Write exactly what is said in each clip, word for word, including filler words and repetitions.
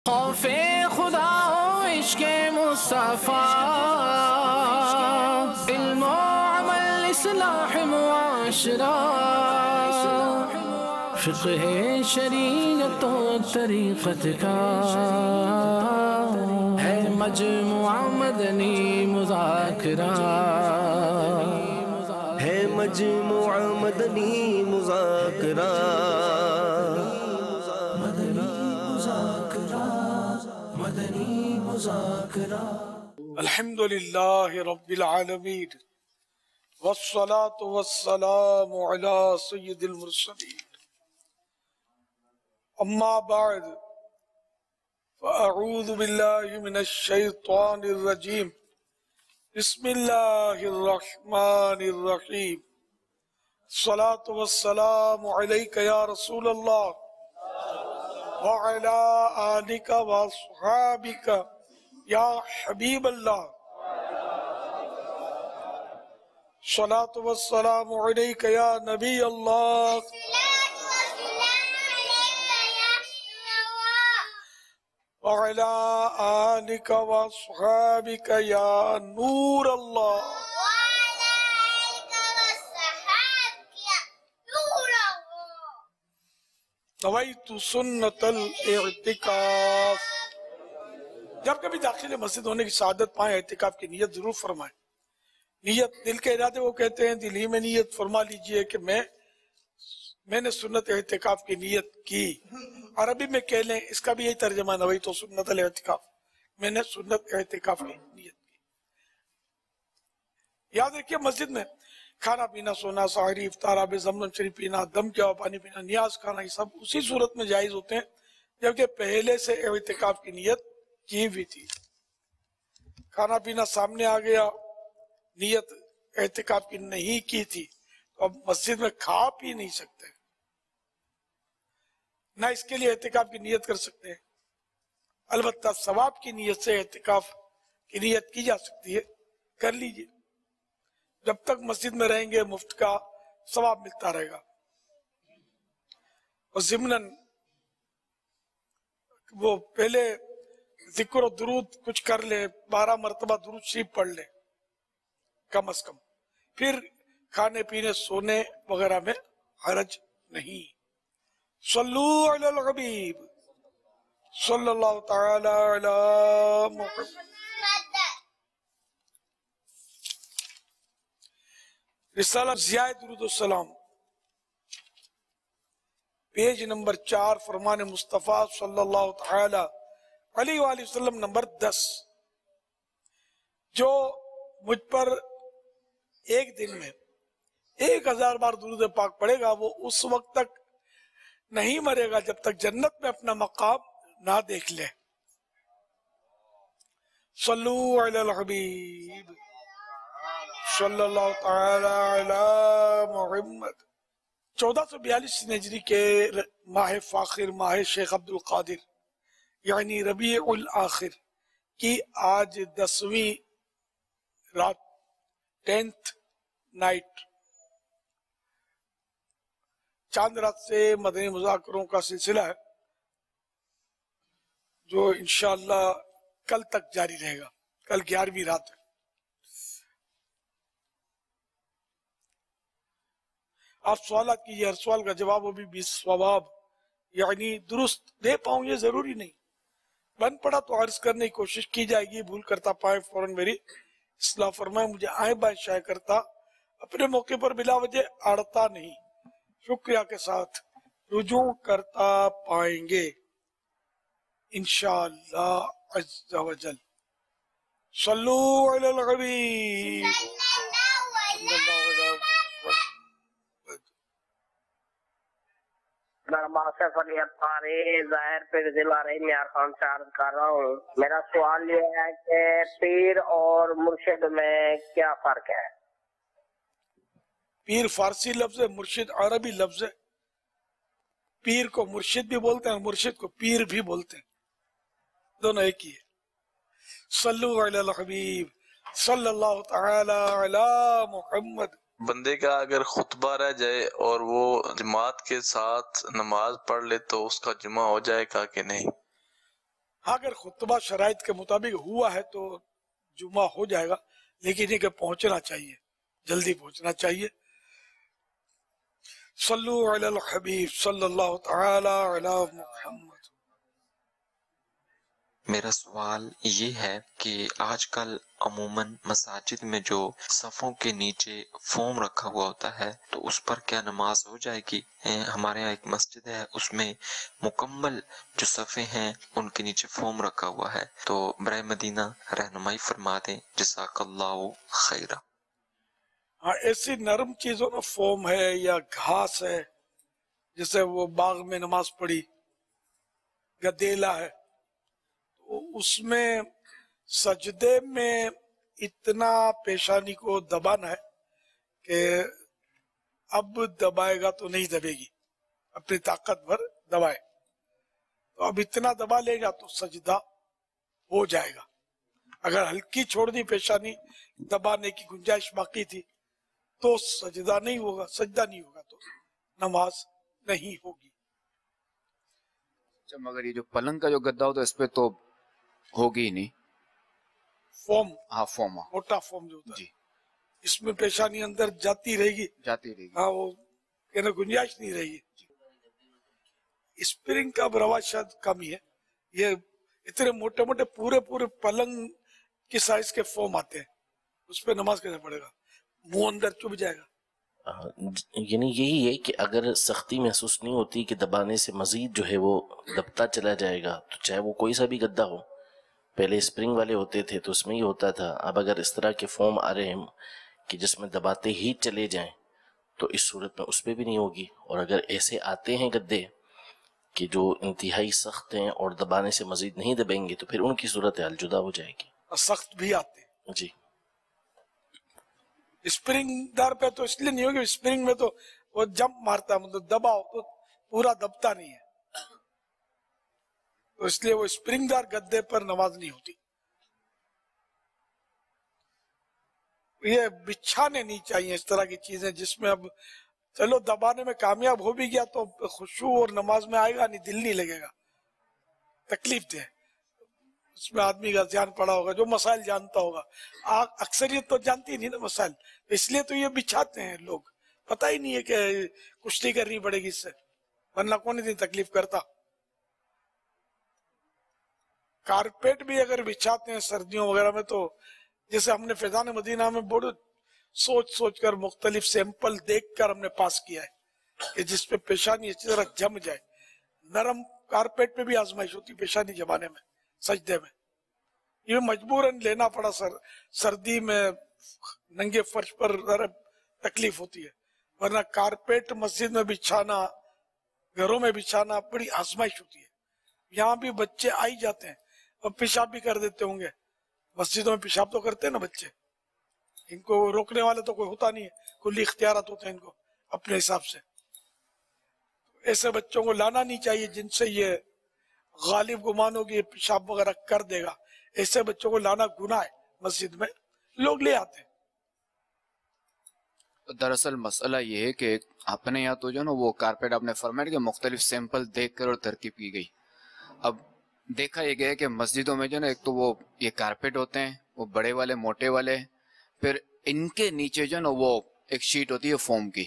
خوف خدا و عشق مصطفیٰ، علم و عمل اصلاح معاشرہ، فقہ شریعت و طریقت کا ہے مجموعہ مدنی مذاکرہ، ہے مجموعہ مدنی مذاکرہ، مدنی مذاکرہ۔ الحمدللہ رب العالمین والصلاة والسلام علی سید المرسلین، اما بعد فاعوذ باللہ من الشیطان الرجیم، بسم اللہ الرحمن الرحیم، الصلاة والسلام علیک یا رسول اللہ وعلا آلک واصحابک یا حبیب اللہ، الصلاة والسلام علیک یا نبی اللہ وعلا آلک واصحابک یا نور اللہ، نویت سنت الاعتکاف۔ جب کبھی داخل مسجد ہونے کی سعادت پائیں، اعتکاف کی نیت ضرور فرمائیں۔ نیت دل کے ارادے وہ کہتے ہیں، دل ہی میں نیت فرما لیجئے کہ میں میں نے سنت اعتکاف کی نیت کی۔ عربی میں کہہ لیں، اس کا بھی یہی ترجمہ نویت سنت الاعتکاف، میں نے سنت اعتکاف کی نیت کی۔ یاد رکھیے، مسجد میں کھانا پینا، سونا، سحری، افطار، آب زمزم شریف پینا، دم کیا ہوا پانی پینا، نیاز کھانا، یہ سب اسی صورت میں جائز ہوتے ہیں جبکہ پہلے سے اعتکاف کی نیت کی ہوئی تھی۔ کھانا پینا سامنے آ گیا، نیت اعتکاف کی نہیں کی تھی تو اب مسجد میں کھا پی نہیں سکتے، نہ اس کے لیے اعتکاف کی نیت کر سکتے ہیں۔ البتہ ثواب کی نیت سے اعتکاف کی نیت کی جا سکتی ہے، کر لیجئے۔ جب تک مسجد میں رہیں گے مفت کا ثواب ملتا رہے گا۔ اور ضمناً وہ پہلے ذکر و درود کچھ کر لے، بارہ مرتبہ درود شریف پڑھ لے کم از کم، پھر کھانے پینے سونے وغیرہ میں حرج نہیں۔ صلو علی الحبیب صلی اللہ تعالی علی محمد۔ رسالہ ضیاء درود السلام، پیج نمبر چار، فرمان مصطفیٰ صلی اللہ تعالی علیہ وآلہ وسلم نمبر دس۔ جو مجھ پر ایک دن میں ایک ہزار بار درود پاک پڑھے گا، وہ اس وقت تک نہیں مرے گا جب تک جنت میں اپنا مقام نہ دیکھ لے۔ صلو علی الحبیب صلی اللہ تعالی علی محمد۔ چودہ سو بیالیس ہجری کے ماہ فاخر، ماہ شیخ عبد القادر یعنی ربیع الاخر کی آج دسویں رات، ٹینتھ نائٹ، چاند رات سے مدنی مذاکروں کا سلسلہ ہے جو انشاءاللہ کل تک جاری رہے گا۔ کل گیارہویں رات ہے۔ آپ سوالات کیجئے، ہر سوال کا جواب وہ بھی بیس ثواب یعنی درست دے پاؤں یہ ضروری نہیں، بن پڑا تو عرض کرنے کی کوشش کی جائے گی، بھول کرتا پائے فوراً میری اصلاح فرمائے، مجھے آئیں بائیں شائع کرتا اپنے موقع پر بلا وجہ آڑتا نہیں، شکریہ کے ساتھ رجوع کرتا پائیں گے انشاءاللہ عز و جل۔ صلو علی الحبیب۔ آصف علی افطاری ظاہر پیر ضلع رحیم یار خان سے عرض کر رہا ہوں۔ میرا سوال یہ ہے کہ پیر اور مرشد میں کیا فرق ہے؟ پیر فارسی لفظ ہے، مرشد عربی لفظ ہے۔ پیر کو مرشد بھی بولتے ہیں، مرشد کو پیر بھی بولتے ہیں، دونوں ایک ہی ہے۔ صلو علی الحبیب صلی اللہ تعالی علی محمد۔ بندے کا اگر خطبہ رہ جائے اور وہ جماعت کے ساتھ نماز پڑھ لے تو اس کا جمعہ ہو جائے گا کہ نہیں؟ ہاں اگر خطبہ شرائط کے مطابق ہوا ہے تو جمعہ ہو جائے گا، لیکن یہ کہ پہنچنا چاہیے، جلدی پہنچنا چاہیے۔ صلو علی الحبیب صلی اللہ تعالی علی محمد۔ میرا سوال یہ ہے کہ آج کل عموماً مساجد میں جو صفوں کے نیچے فوم رکھا ہوا ہوتا ہے تو اس پر کیا نماز ہو جائے گی؟ ہمارے یہاں ایک مسجد ہے، اس میں مکمل جو صفیں ہیں ان کے نیچے فوم رکھا ہوا ہے، تو برائے مدینہ رہنمائی فرما دیں، جزاک اللہ خیرہ۔ ہاں ایسی نرم چیزوں میں فوم ہے یا گھاس ہے، جیسے وہ باغ میں نماز پڑھی، گدیلا ہے، اس میں سجدے میں اتنا پیشانی کو دبانا ہے کہ اب دبائے گا تو نہیں دبے گی، اپنی طاقت بھر دبائے، تو اب اتنا دبا لے گا تو سجدہ ہو جائے گا۔ اگر ہلکی چھوڑ دی پیشانی، دبانے کی گنجائش باقی تھی تو سجدہ نہیں ہوگا، سجدہ نہیں ہوگا تو نماز نہیں ہوگی۔ جب مگر یہ جو پلنگ کا جو گدا ہوتا ہے اس پہ تو ہوگی نہیں، فوم، ہاں فوم، موٹا فوم جو ہوتا ہے جی اس میں پیشانی اندر جاتی رہے گی، جاتی رہے گی۔ ہاں وہ کہنا گنجائش نہیں رہے گی۔ اسپرنگ کا رواج شاید کم ہی ہے، یہ اتنے موٹے موٹے پورے پورے پلنگ کی سائز کے فوم آتے ہیں، اس پہ نماز کیسے پڑے گا؟ منہ اندر چب جائے گا۔ یعنی یہی ہے کہ اگر سختی محسوس نہیں ہوتی کہ دبانے سے مزید جو ہے وہ دبتا چلا جائے گا، تو چاہے وہ کوئی سا بھی گدا ہو، پہلے اسپرنگ والے ہوتے تھے تو اس میں ہی ہوتا تھا، اب اگر اس طرح کے فوم آ رہے ہیں کہ جس میں دباتے ہی چلے جائیں تو اس صورت میں اس پہ بھی نہیں ہوگی۔ اور اگر ایسے آتے ہیں گدے کہ جو انتہائی سخت ہیں اور دبانے سے مزید نہیں دبیں گے تو پھر ان کی صورتحال جدا ہو جائے گی۔ اور سخت بھی آتے ہیں جی، اسپرنگ دار پہ تو اس لیے نہیں ہوگی، اسپرنگ میں تو وہ جمپ مارتا ہے، مطلب دباؤ تو پورا دبتا نہیں ہے، تو اس لیے وہ اسپرنگ دار گدے پر نماز نہیں ہوتی۔ یہ بچھانے نہیں چاہیے اس طرح کی چیزیں جس میں اب چلو دبانے میں کامیاب ہو بھی گیا تو خشوع اور نماز میں آئے گا نہیں، دل نہیں لگے گا، تکلیف دے، اس میں آدمی کا دھیان پڑا ہوگا جو مسائل جانتا ہوگا۔ اکثریت تو جانتی نہیں نا مسائل، اس لیے تو یہ بچھاتے ہیں لوگ، پتہ ہی نہیں ہے کہ کشتی کرنی پڑے گی اس سے، ورنہ کون اتنی تکلیف کرتا۔ کارپیٹ بھی اگر بچھاتے ہیں سردیوں وغیرہ میں تو جیسے ہم نے فیضان مدینہ میں بڑے سوچ سوچ کر مختلف سیمپل دیکھ کر ہم نے پاس کیا ہے کہ جس پہ پیشانی اچھی طرح جم جائے۔ نرم کارپیٹ پہ بھی آزمائش ہوتی پیشانی جمانے میں، سجدے میں، یہ مجبوراً لینا پڑا، سر سردی میں ننگے فرش پر تکلیف ہوتی ہے، ورنہ کارپیٹ مسجد میں بچھانا، گھروں میں بچھانا بڑی آزمائش ہوتی ہے۔ یہاں بھی بچے آئی جاتے ہیں اور پیشاب بھی کر دیتے ہوں گے، مسجدوں میں پیشاب تو کرتے ہیں نا بچے، ان کو روکنے والے تو کوئی ہوتا نہیں ہے، کلی اختیارات ہوتے ہیں ان کو اپنے حساب سے۔ ایسے بچوں کو لانا نہیں چاہیے جن سے یہ غالب گمان ہوگی یہ پیشاب وغیرہ کر دے گا، ایسے بچوں کو لانا گناہ ہے مسجد میں، لوگ لے آتے ہیں۔ دراصل مسئلہ یہ ہے کہ اپنے یہاں تو جو نا وہ کارپیٹ آپ نے فرمایا کہ مختلف سیمپل دیکھ کر اور ترکیب کی گئی، اب دیکھا یہ گیا کہ مسجدوں میں جو نا ایک تو وہ یہ کارپیٹ ہوتے ہیں وہ بڑے والے موٹے والے، پھر ان کے نیچے جو نا وہ ایک شیٹ ہوتی ہے فوم کی،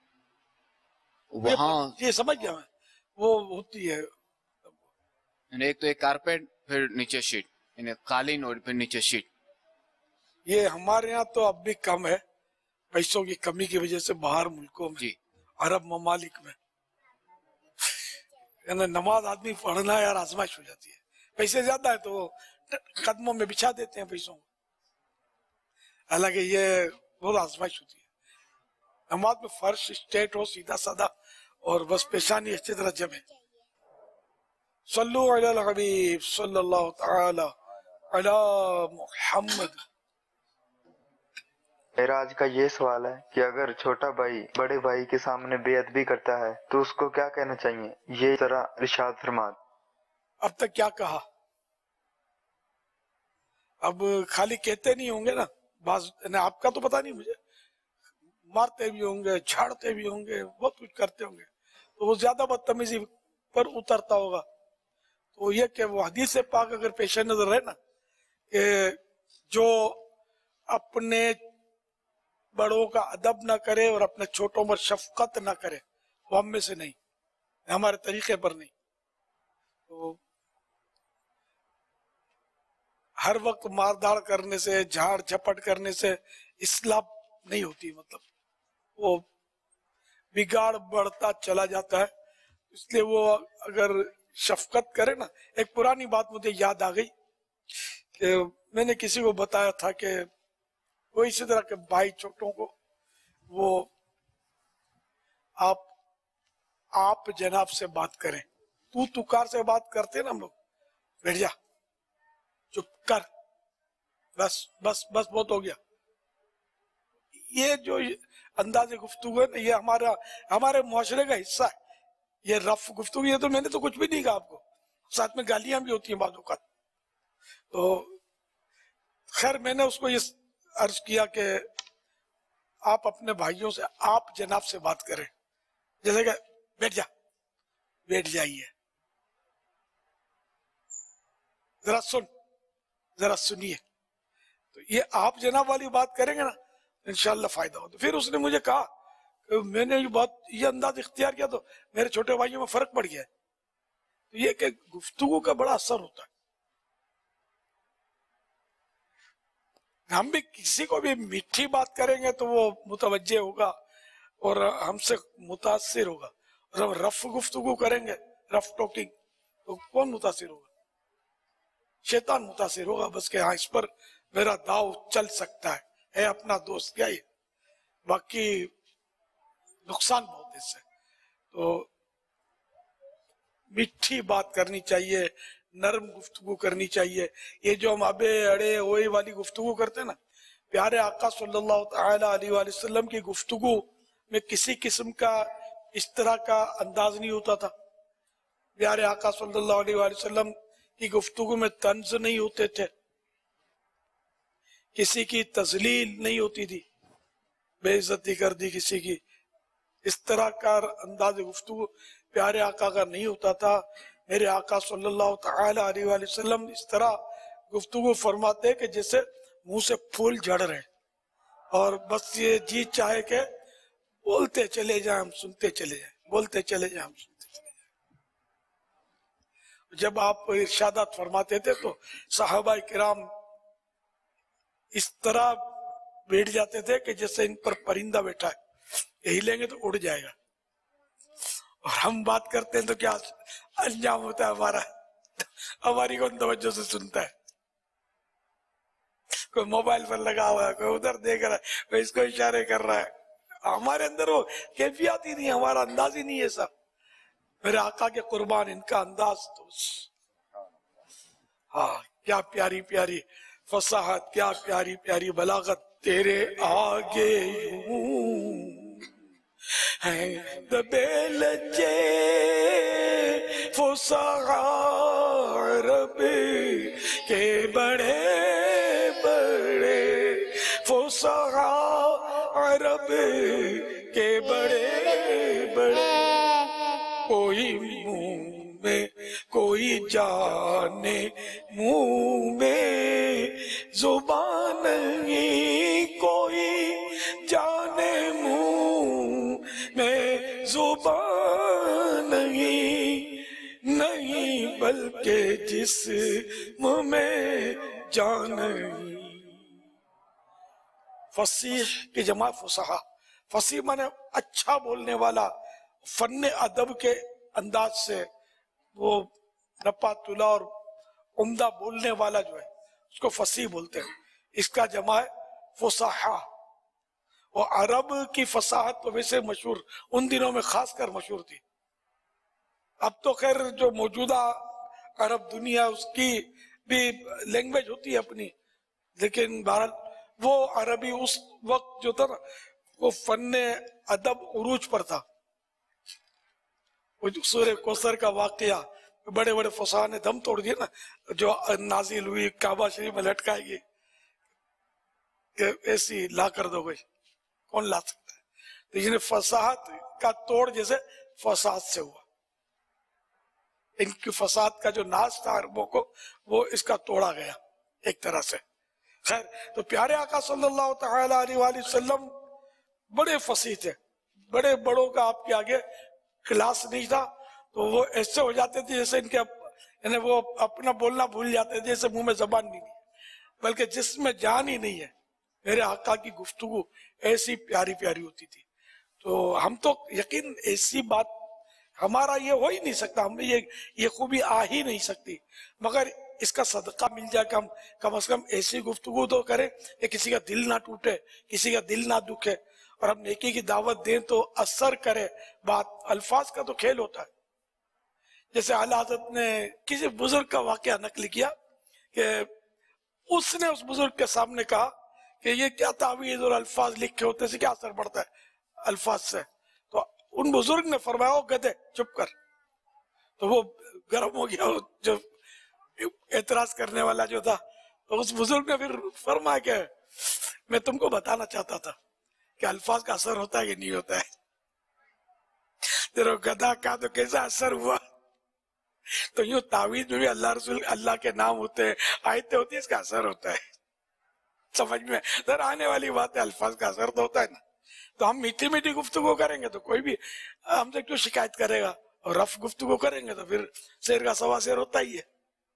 وہاں یہ سمجھ گیا میں، وہ ہوتی ہے یعنی ایک تو ایک کارپیٹ پھر نیچے شیٹ، یعنی قالین اور پھر نیچے شیٹ۔ یہ ہمارے یہاں تو اب بھی کم ہے پیسوں کی کمی کی وجہ سے، باہر ملکوں میں، جی عرب ممالک میں یعنی نماز آدمی پڑھنا ہے یار آزمائش ہو جاتی ہے، پیسے زیادہ ہے تو وہ قدموں میں بچھا دیتے ہیں پیسوں کو، حالانکہ یہ بہت آزمائش ہوتی ہے۔ نماز میں فرش اسٹیٹ ہو سیدھا سادہ اور بس پیشانی اچھی طرح جمے۔ صلو علی الحبیب صلی اللہ تعالی علی محمد۔ میرا آج کا یہ سوال ہے کہ اگر چھوٹا بھائی بڑے بھائی کے سامنے بے ادبی کرتا ہے تو اس کو کیا کہنا چاہیے؟ یہ ذرا ارشاد فرما۔ اب تک کیا کہا؟ اب خالی کہتے نہیں ہوں گے نا، بعض آپ کا تو پتا نہیں مجھے، مارتے بھی ہوں گے، جھاڑتے بھی ہوں گے، بہت کچھ کرتے ہوں گے، تو وہ زیادہ بدتمیزی پر اترتا ہوگا، تو یہ کہ وہ حدیث پاک اگر پیش نظر ہے نا کہ جو اپنے بڑوں کا ادب نہ کرے اور اپنے چھوٹوں پر شفقت نہ کرے وہ ہم میں سے نہیں، ہمارے طریقے پر نہیں. تو ہر وقت مارداڑ کرنے سے، جھاڑ جھپٹ کرنے سے اصلاح نہیں ہوتی، مطلب وہ بگاڑ بڑھتا چلا جاتا ہے. اس لیے وہ اگر شفقت کرے نا. ایک پرانی بات مجھے یاد آ گئی کہ میں نے کسی کو بتایا تھا کہ وہ اسی طرح کے بھائی چھوٹوں کو وہ آپ آپ جناب سے بات کریں. تو تکار سے بات کرتے نا ہم لوگ، بیٹھ جا، چپ کر، بس بس بس بہت ہو گیا. یہ جو انداز گفتگو ہے یہ ہمارا ہمارے معاشرے کا حصہ ہے. یہ رف گفتگو، یہ تو میں نے تو کچھ بھی نہیں کہا آپ کو، ساتھ میں گالیاں بھی ہوتی ہیں بعض اوقات. تو خیر میں نے اس کو یہ عرض کیا کہ آپ اپنے بھائیوں سے آپ جناب سے بات کریں، جیسے کہ بیٹھ جا، بیٹھ جائیے، ذرا سن، ذرا سنیے. تو یہ آپ جناب والی بات کریں گے نا انشاءاللہ فائدہ ہو. تو پھر اس نے مجھے کہا کہ میں نے یہ بات یہ انداز اختیار کیا تو میرے چھوٹے بھائیوں میں فرق پڑ گیا ہے. تو یہ کہ گفتگو کا بڑا اثر ہوتا ہے. ہم بھی کسی کو بھی میٹھی بات کریں گے تو وہ متوجہ ہوگا اور ہم سے متاثر ہوگا. اور ہم رف گفتگو کریں گے، رف ٹاکنگ، تو کون متاثر ہوگا؟ شیطان متاثر ہوگا بس کہ ہاں اس پر میرا داؤ چل سکتا ہے، ہے اپنا دوست کیا یہ، باقی نقصان بہت اس سے. تو میٹھی بات کرنی چاہیے، نرم گفتگو کرنی چاہیے. یہ جو ہم ابے اڑے ہوئے والی گفتگو کرتے ہیں نا، پیارے آقا صلی اللہ تعالی علیہ وآلہ وسلم کی گفتگو میں کسی قسم کا اس طرح کا انداز نہیں ہوتا تھا. پیارے آقا صلی اللہ علیہ وآلہ وسلم کی گفتگو میں طنز نہیں ہوتے تھے، کسی کی تذلیل نہیں ہوتی تھی، بے عزتی کر دی کسی کی، اس طرح کا انداز گفتگو پیارے آقا کا نہیں ہوتا تھا. میرے آقا صلی اللہ تعالی علیہ وآلہ وسلم اس طرح گفتگو فرماتے کہ جیسے منہ سے پھول جھڑ رہے اور بس یہ جی چاہے کہ بولتے چلے جائیں ہم سنتے چلے جائیں، بولتے چلے جائیں ہم سنتے چلے جائیں. جب آپ ارشادات فرماتے تھے تو صحابہ کرام اس طرح بیٹھ جاتے تھے کہ جیسے ان پر پرندہ بیٹھا ہے، یہی لیں گے تو اڑ جائے گا. اور ہم بات کرتے ہیں تو کیا انجام ہوتا ہے ہمارا؟ ہماری کون توجہ سے سنتا ہے؟ کوئی موبائل پر لگا ہوا ہے، کوئی ادھر دیکھ رہا ہے، کوئی اس کو اشارے کر رہا ہے. ہمارے اندر وہ کیفیات ہی نہیں، ہمارا انداز ہی نہیں ہے. سب میرے آقا کے قربان ان کا انداز تو ہاں کیا پیاری پیاری فصاحت، کیا پیاری پیاری بلاغت. تیرے آگے یوں ہیں دبے لجے فصاح عرب کے بڑے بڑے، فصاح عرب کے بڑے بڑے. کوئی منہ میں کوئی جانے منہ میں زبان نہیں، کوئی جانے منہ میں زبان نہیں، نہیں بلکہ جسم میں جان نہیں. فصیح کی جمع فصحا. فصیح مانے اچھا بولنے والا، فن ادب کے انداز سے وہ نپا تلا اور عمدہ بولنے والا جو ہے اس کو فصیح بولتے ہیں. اس کا جمع ہے فصحا. اور عرب کی فصاحت تو ویسے مشہور ان دنوں میں خاص کر مشہور تھی. اب تو خیر جو موجودہ عرب دنیا اس کی بھی لینگویج ہوتی ہے اپنی، لیکن بہرحال وہ عربی اس وقت جو تھا نا وہ فن ادب عروج پر تھا. سورہ کوثر کا واقعہ، بڑے بڑے فصاح نے دم توڑ دیا نا، جو نازل ہوئی کعبہ شریف میں لٹکائے گی کہ ایسی لا کر دو گئی، کون لا سکتا ہے؟ تو یہ فصاحت کا توڑ جیسے فساد سے ہوا. ان کی فساد کا جو ناز تھا عربوں کو وہ اس کا توڑا گیا ایک طرح سے. خیر تو پیارے آقا صلی اللہ تعالی علیہ وآلہ وسلم بڑے فصیح تھے, بڑے بڑوں کا آپ کے آگے کلاس نہیں تھا, تو وہ ایسے ہو جاتے تھے جیسے ان کے یعنی وہ اپنا بولنا بھول جاتے تھے, جیسے منہ میں زبان نہیں ہے بلکہ جس میں جان ہی نہیں ہے. میرے آقا کی گفتگو ایسی پیاری پیاری ہوتی تھی. تو ہم تو یقین ایسی بات ہمارا یہ ہو ہی نہیں سکتا, ہمیں یہ یہ خوبی آ ہی نہیں سکتی, مگر اس کا صدقہ مل جائے کہ ہم کم از کم ایسی گفتگو تو کریں کہ کسی کا دل نہ ٹوٹے, کسی کا دل نہ دکھے, اور ہم نیکی کی دعوت دیں تو اثر کرے بات. الفاظ کا تو کھیل ہوتا ہے. جیسے اعلیٰ حضرت نے کسی بزرگ کا واقعہ نقل کیا کہ اس نے اس بزرگ کے سامنے کہا کہ یہ کیا تعویذ اور الفاظ لکھے ہوتے سے کیا اثر پڑتا ہے الفاظ سے. تو ان بزرگ نے فرمایا او گدھے چپ کر. تو وہ گرم ہو گیا جو اعتراض کرنے والا جو تھا, تو اس بزرگ نے پھر فرمایا کہ میں تم کو بتانا چاہتا تھا کہ الفاظ کا اثر ہوتا ہے کہ نہیں ہوتا ہے. تیرا گدھا کا تو کیسا اثر ہوا. تو یوں تعویذ میں بھی اللہ رسول اللہ کے نام ہوتے ہیں, آیتیں ہوتی ہیں, اس کا اثر ہوتا ہے. سمجھ میں در آنے والی بات ہے, الفاظ کا اثر تو ہوتا ہے نا. تو ہم میٹھی میٹھی گفتگو کریں گے تو کوئی بھی ہم سے کیوں شکایت کرے گا, اور رف گفتگو کریں گے تو پھر شیر کا سوا شیر ہوتا ہی ہے.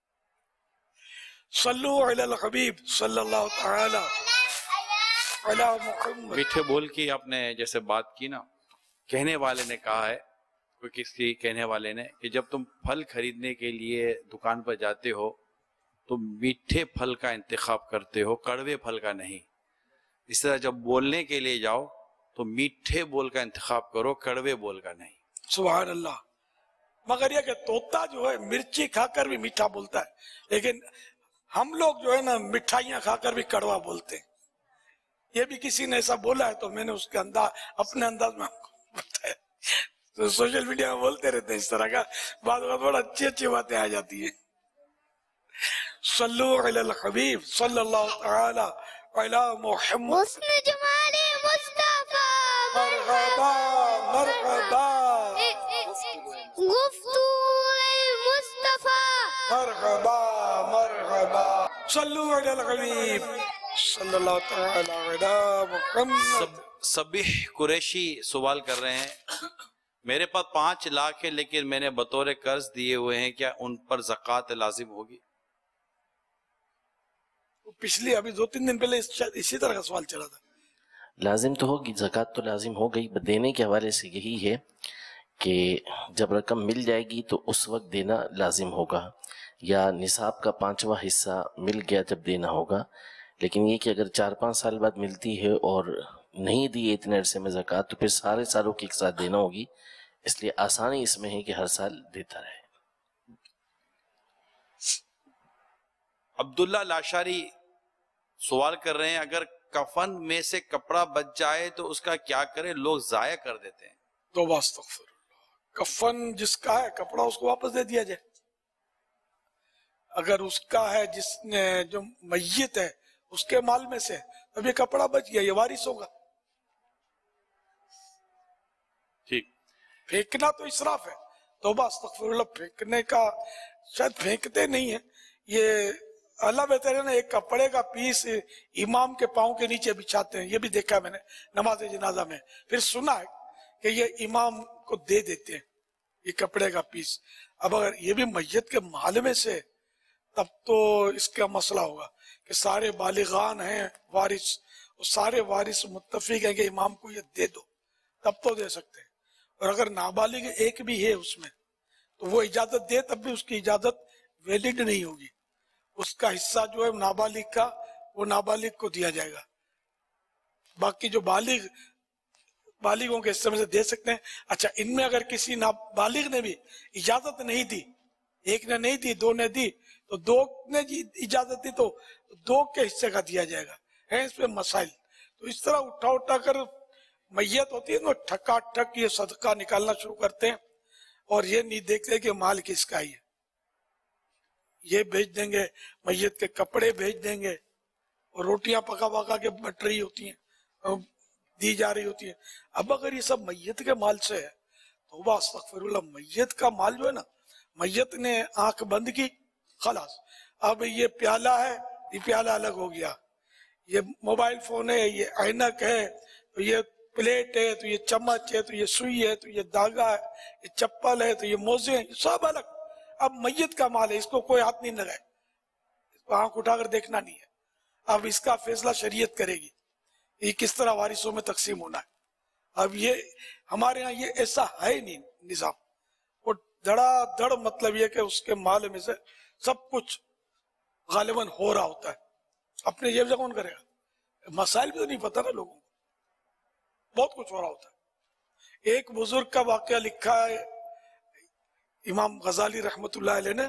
صلو علی الحبیب صلی اللہ تعالی علی محمد. میٹھے بول کی آپ نے جیسے بات کی نا, کہنے والے نے کہا ہے, کوئی کسی کہنے والے نے, کہ جب تم پھل خریدنے کے لیے دکان پر جاتے ہو تو میٹھے پھل کا انتخاب کرتے ہو, کڑوے پھل کا نہیں. اس طرح جب بولنے کے لیے جاؤ تو میٹھے بول کا انتخاب کرو, کڑوے بول کا نہیں. سبحان اللہ. مگر یہ کہ طوطا جو ہے مرچی کھا کر بھی میٹھا بولتا ہے, لیکن ہم لوگ جو ہے نا مٹھائیاں کھا کر بھی کڑوا بولتے ہیں. یہ بھی کسی نے ایسا بولا ہے تو میں نے اس کے انداز اپنے انداز میں آپ کو بتایا. تو سوشل میڈیا میں بولتے رہتے ہیں اس طرح کا, بعض اوقات بڑا اچھی اچھی باتیں آ جاتی ہیں. صلو علی الحبیب صلی اللہ تعالی علی محمد. حسن جمال مصطفیٰ مرحبا مرحبا, گفتگو مصطفیٰ مرحبا مرحبا. صلو علی الحبیب صلی اللہ تعالی علی محمد. صبیح قریشی سوال کر رہے ہیں, میرے پاس پانچ لاکھ ہے لیکن میں نے بطور قرض دیے ہوئے ہیں, کیا ان پر زکوٰۃ لازم ہوگی؟ پچھلی ابھی دو تین دن پہلے اسی طرح کا سوال چلا تھا. لازم تو ہوگی, زکوٰۃ تو لازم ہو گئی. دینے کے حوالے سے یہی ہے کہ جب رقم مل جائے گی تو اس وقت دینا لازم ہوگا, یا نصاب کا پانچواں حصہ مل گیا جب دینا ہوگا. لیکن یہ کہ اگر چار پانچ سال بعد ملتی ہے اور نہیں دی اتنے عرصے میں زکوٰۃ تو پھر سارے سالوں کی ایک ساتھ دینا ہوگی. اس لیے آسانی اس میں ہے کہ ہر سال دیتا رہے. عبداللہ لاشاری سوال کر رہے ہیں, اگر کفن میں سے کپڑا بچ جائے تو اس کا کیا کریں؟ لوگ ضائع کر دیتے ہیں. توبہ استغفر اللہ. کفن جس کا ہے کپڑا اس کو واپس دے دیا جائے. اگر اس کا ہے جس نے جو میت ہے اس کے مال میں سے, اب یہ کپڑا بچ گیا, یہ وارث ہوگا. ٹھیک. پھینکنا تو اسراف ہے. توبہ استغفر اللہ. پھینکنے کا شاید پھینکتے نہیں ہیں, یہ اللہ بہتر ہے نا, ایک کپڑے کا پیس امام کے پاؤں کے نیچے بچھاتے ہیں. یہ بھی دیکھا میں نے نماز جنازہ میں. پھر سنا ہے کہ یہ امام کو دے دیتے ہیں یہ کپڑے کا پیس. اب اگر یہ بھی میت کے مال میں سے تب تو اس کا مسئلہ ہوگا کہ سارے بالغان ہیں وارث, اور سارے وارث متفق ہیں کہ امام کو یہ دے دو, تب تو دے سکتے ہیں. اور اگر نابالغ ایک بھی ہے اس میں تو وہ اجازت دے تب بھی اس کی اجازت ویلڈ نہیں ہوگی. اس کا حصہ جو ہے نابالغ کا وہ نابالغ کو دیا جائے گا. باقی جو بالغ بالغوں کے حصے میں سے دے سکتے ہیں. اچھا, ان میں اگر کسی نابالغ نے بھی اجازت نہیں دی, ایک نے نہیں دی دو نے دی, تو دو نے اجازت دی تو دو کے حصے کا دیا جائے گا. ہے اس پہ مسائل. تو اس طرح اٹھا اٹھا کر میت ہوتی ہے نا, ٹھکا ٹھک یہ صدقہ نکالنا شروع کرتے ہیں, اور یہ نہیں دیکھتے کہ مال کس کا ہی ہے. یہ بھیج دیں گے, میت کے کپڑے بھیج دیں گے, اور روٹیاں پکا پکا کے بٹ رہی ہوتی ہیں, دی جا رہی ہوتی ہیں. اب اگر یہ سب میت کے مال سے ہے, توبہ استغفر اللہ, میت کا مال جو ہے نا میت نے آنکھ بند کی، خلاص اب یہ پیالہ ہے، یہ پیالہ الگ ہو گیا، یہ موبائل فون ہے، یہ اینک ہے، تو یہ پلیٹ ہے، تو یہ چمچ ہے، تو یہ سوئی ہے، تو یہ دھاگا ہے، یہ چپل ہے، تو یہ موزے ہیں، سب الگ۔ اب میت کا مال ہے، اس کو کوئی ہاتھ نہیں لگائے، اس کو آنکھ اٹھا کر دیکھنا نہیں ہے۔ اب اس کا فیصلہ شریعت کرے گی یہ کس طرح وارثوں میں تقسیم ہونا ہے۔ اب یہ ہمارے ہاں یہ ایسا ہے نہیں نظام، وہ دھڑا دھڑ مطلب یہ کہ اس کے مال میں سے سب کچھ غالباً ہو رہا ہوتا ہے۔ اپنے جیب سے کون کرے گا؟ مسائل بھی تو نہیں پتہ نا لوگوں کو، بہت کچھ ہو رہا ہوتا ہے۔ ایک بزرگ کا واقعہ لکھا ہے امام غزالی رحمت اللہ علیہ نے،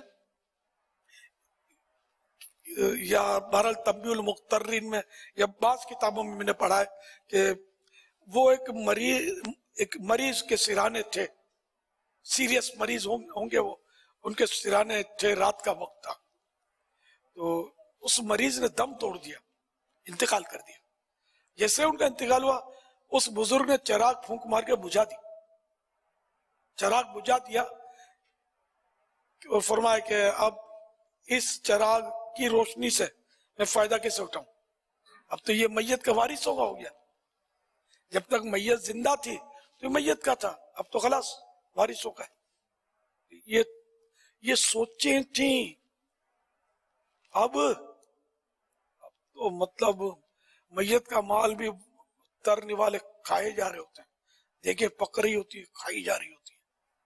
یا بہرحال تنبیہ المقترین میں یا بعض کتابوں میں میں نے پڑھا ہے کہ وہ ایک مریض ایک مریض کے سرانے تھے، سیریس مریض ہوں گے وہ، ان کے سرانے تھے، رات کا وقت تھا، تو اس مریض نے دم توڑ دیا، انتقال کر دیا۔ جیسے ان کا انتقال ہوا، اس بزرگ نے چراغ پھونک مار کے بجھا دی، چراغ بجھا دیا، اور فرمایا کہ اب اس چراغ کی روشنی سے میں فائدہ کیسے اٹھاؤں؟ اب تو یہ میت کا وارث ہوگا ہو گیا، جب تک میت زندہ تھی تو یہ میت کا تھا، اب تو خلاص وارث ہو گئے۔ یہ یہ سوچیں تھیں، اب تو مطلب میت کا مال بھی ترنے والے کھائے جا رہے ہوتے ہیں، دیکھیں پک رہی ہوتی ہے، کھائی جا رہی ہوتی ہے،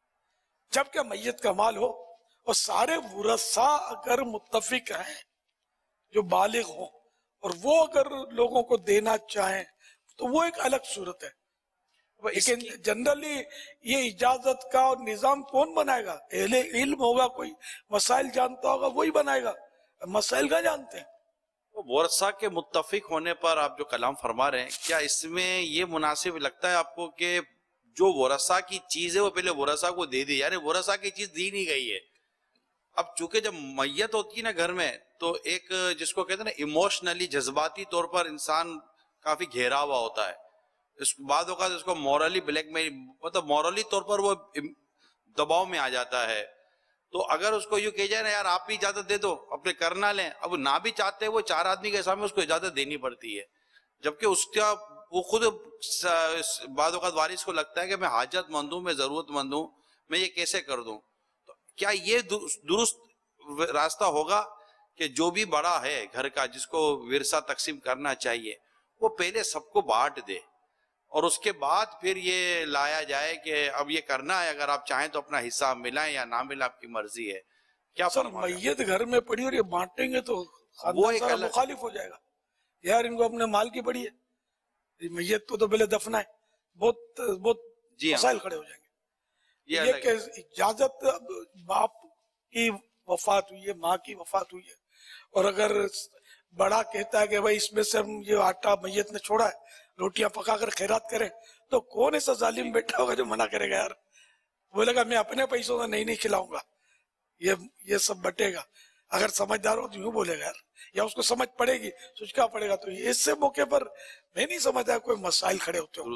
جبکہ میت کا مال ہو اور سارے ورثاء اگر متفق ہیں جو بالغ ہوں اور وہ اگر لوگوں کو دینا چاہیں تو وہ ایک الگ صورت ہے، لیکن جنرلی یہ اجازت کا اور نظام کون بنائے گا؟ اہل علم ہوگا، کوئی مسائل جانتا ہوگا وہی بنائے گا، مسائل کا جانتے ہیں۔ ورثہ کے متفق ہونے پر آپ جو کلام فرما رہے ہیں، کیا اس میں یہ مناسب لگتا ہے آپ کو کہ جو ورثہ کی چیز ہے وہ پہلے ورثہ کو دے دی، یعنی ورثہ کی چیز دی نہیں گئی ہے؟ اب چونکہ جب میت ہوتی ہے نا گھر میں، تو ایک جس کو کہتے ہیں نا ایموشنلی، جذباتی طور پر انسان کافی گھیرا ہوا ہوتا ہے، اس بعد اوقات اس کو مورلی بلیک میں مطلب مورلی طور پر وہ دباؤ میں آ جاتا ہے، تو اگر اس کو یوں کہہ جائے نا یار آپ بھی اجازت دے دو، اپنے کرنا لیں، اب نہ بھی چاہتے وہ چار آدمی کے سامنے اس کو اجازت دینی پڑتی ہے، جبکہ اس کا وہ خود بعض اوقات وارث کو لگتا ہے کہ میں حاجت مند ہوں، میں ضرورت مند ہوں، میں یہ کیسے کر دوں؟ تو کیا یہ درست راستہ ہوگا کہ جو بھی بڑا ہے گھر کا جس کو ورثہ تقسیم کرنا چاہیے وہ پہلے سب کو بانٹ دے اور اس کے بعد پھر یہ لایا جائے کہ اب یہ کرنا ہے، اگر آپ چاہیں تو اپنا حصہ ملائیں یا نہ ملائیں آپ کی مرضی ہے؟ کیا سر میت گھر میں پڑی اور یہ بانٹیں گے تو خاندان سارا مخالف ہو جائے گا، یار ان کو اپنے مال کی پڑی ہے، میت کو تو پہلے دفنا ہے، بہت بہت مسائل کھڑے ہو جائیں گے۔ یہ کہ اجازت باپ کی وفات ہوئی ہے، ماں کی وفات ہوئی ہے، اور اگر بڑا کہتا ہے کہ بھائی اس میں سے ہم یہ آٹا میت نے چھوڑا ہے روٹیاں پکا کر خیرات کریں، تو کون ایسا ظالم بیٹھا ہوگا جو منع کرے گا؟ یار بولے گا میں اپنے پیسوں سے نہیں نہیں کھلاؤں گا، یہ یہ سب بٹے گا۔ اگر سمجھدار ہو تو یوں بولے گا یار، یا اس کو سمجھ پڑے گی، سوچنا پڑے گا۔ تو اس سے موقع پر میں نہیں سمجھتا کوئی مسائل کھڑے ہوتے ہوں۔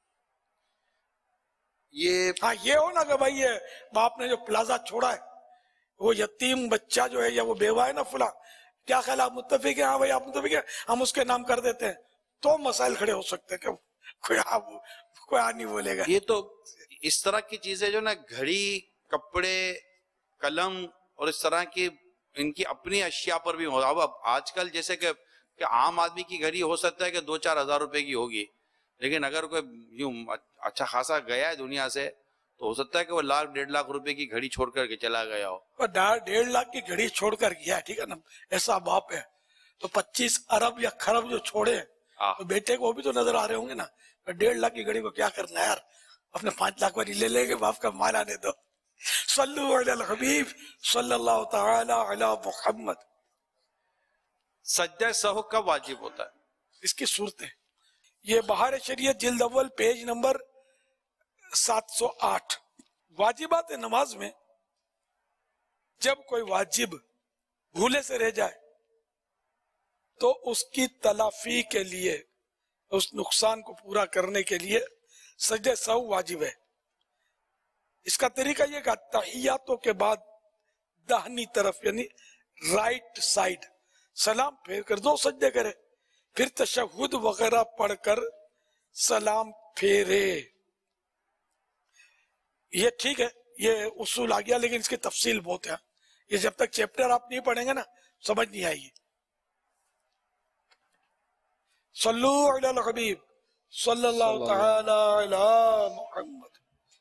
یہ ہاں یہ ہو نا کہ بھائی یہ باپ نے جو پلازا چھوڑا ہے وہ یتیم بچہ جو ہے یا وہ بیوہ ہے نا فلاں، کیا خیال آپ متفق ہیں؟ ہاں بھائی آپ متفق ہیں، ہم اس کے نام کر دیتے ہیں، تو مسائل کھڑے ہو سکتے ہیں کہ کوئی آپ کوئی آ نہیں بولے گا۔ یہ تو اس طرح کی چیزیں جو نا گھڑی، کپڑے، قلم اور اس طرح کی ان کی اپنی اشیاء پر بھی ہو۔ اب آج کل جیسے کہ کہ عام آدمی کی گھڑی ہو سکتا ہے کہ دو چار ہزار روپے کی ہوگی، لیکن اگر کوئی یوں اچھا خاصا گیا ہے دنیا سے تو ہو سکتا ہے کہ وہ لاکھ ڈیڑھ لاکھ روپے کی گھڑی چھوڑ کر کے چلا گیا ہو۔ ڈیڑھ لاکھ کی گھڑی چھوڑ کر گیا، ٹھیک ہے نا، ایسا باپ ہے تو پچیس ارب یا کھرب جو چھوڑے تو بیٹے کو بھی تو نظر آ رہے ہوں گے نا۔ ڈیڑھ لاکھ کی گھڑی کو کیا کرنا ہے یار، اپنے پانچ لاکھ والی لے لیں گے، باپ کا مال آنے دو۔ صلو علی الحبیب صلی اللہ تعالی علی محمد۔ سجدہ سہو کب واجب ہوتا ہے؟ اس کی صورتیں یہ بہار شریعت جلد اول پیج نمبر سات سو آٹھ۔ واجبات نماز میں جب کوئی واجب بھولے سے رہ جائے تو اس کی تلافی کے لیے، اس نقصان کو پورا کرنے کے لیے سجدہ سہو واجب ہے۔ اس کا طریقہ یہ کہ تحیاتوں کے بعد दाहिनी तरफ यानी राइट साइड सलाम फेर कर दो सजदे करे, फिर तशहुद वगैरह पढ़कर सलाम फेरे। ये ठीक है, ये उसूल आ गया, लेकिन इसकी तफसील बहुत है। ये जब तक चैप्टर आप नहीं पढ़ेंगे ना समझ नहीं आएगी। सल्लू अलल हबीब सल्लल्लाहु तआला अला मुहम्मद।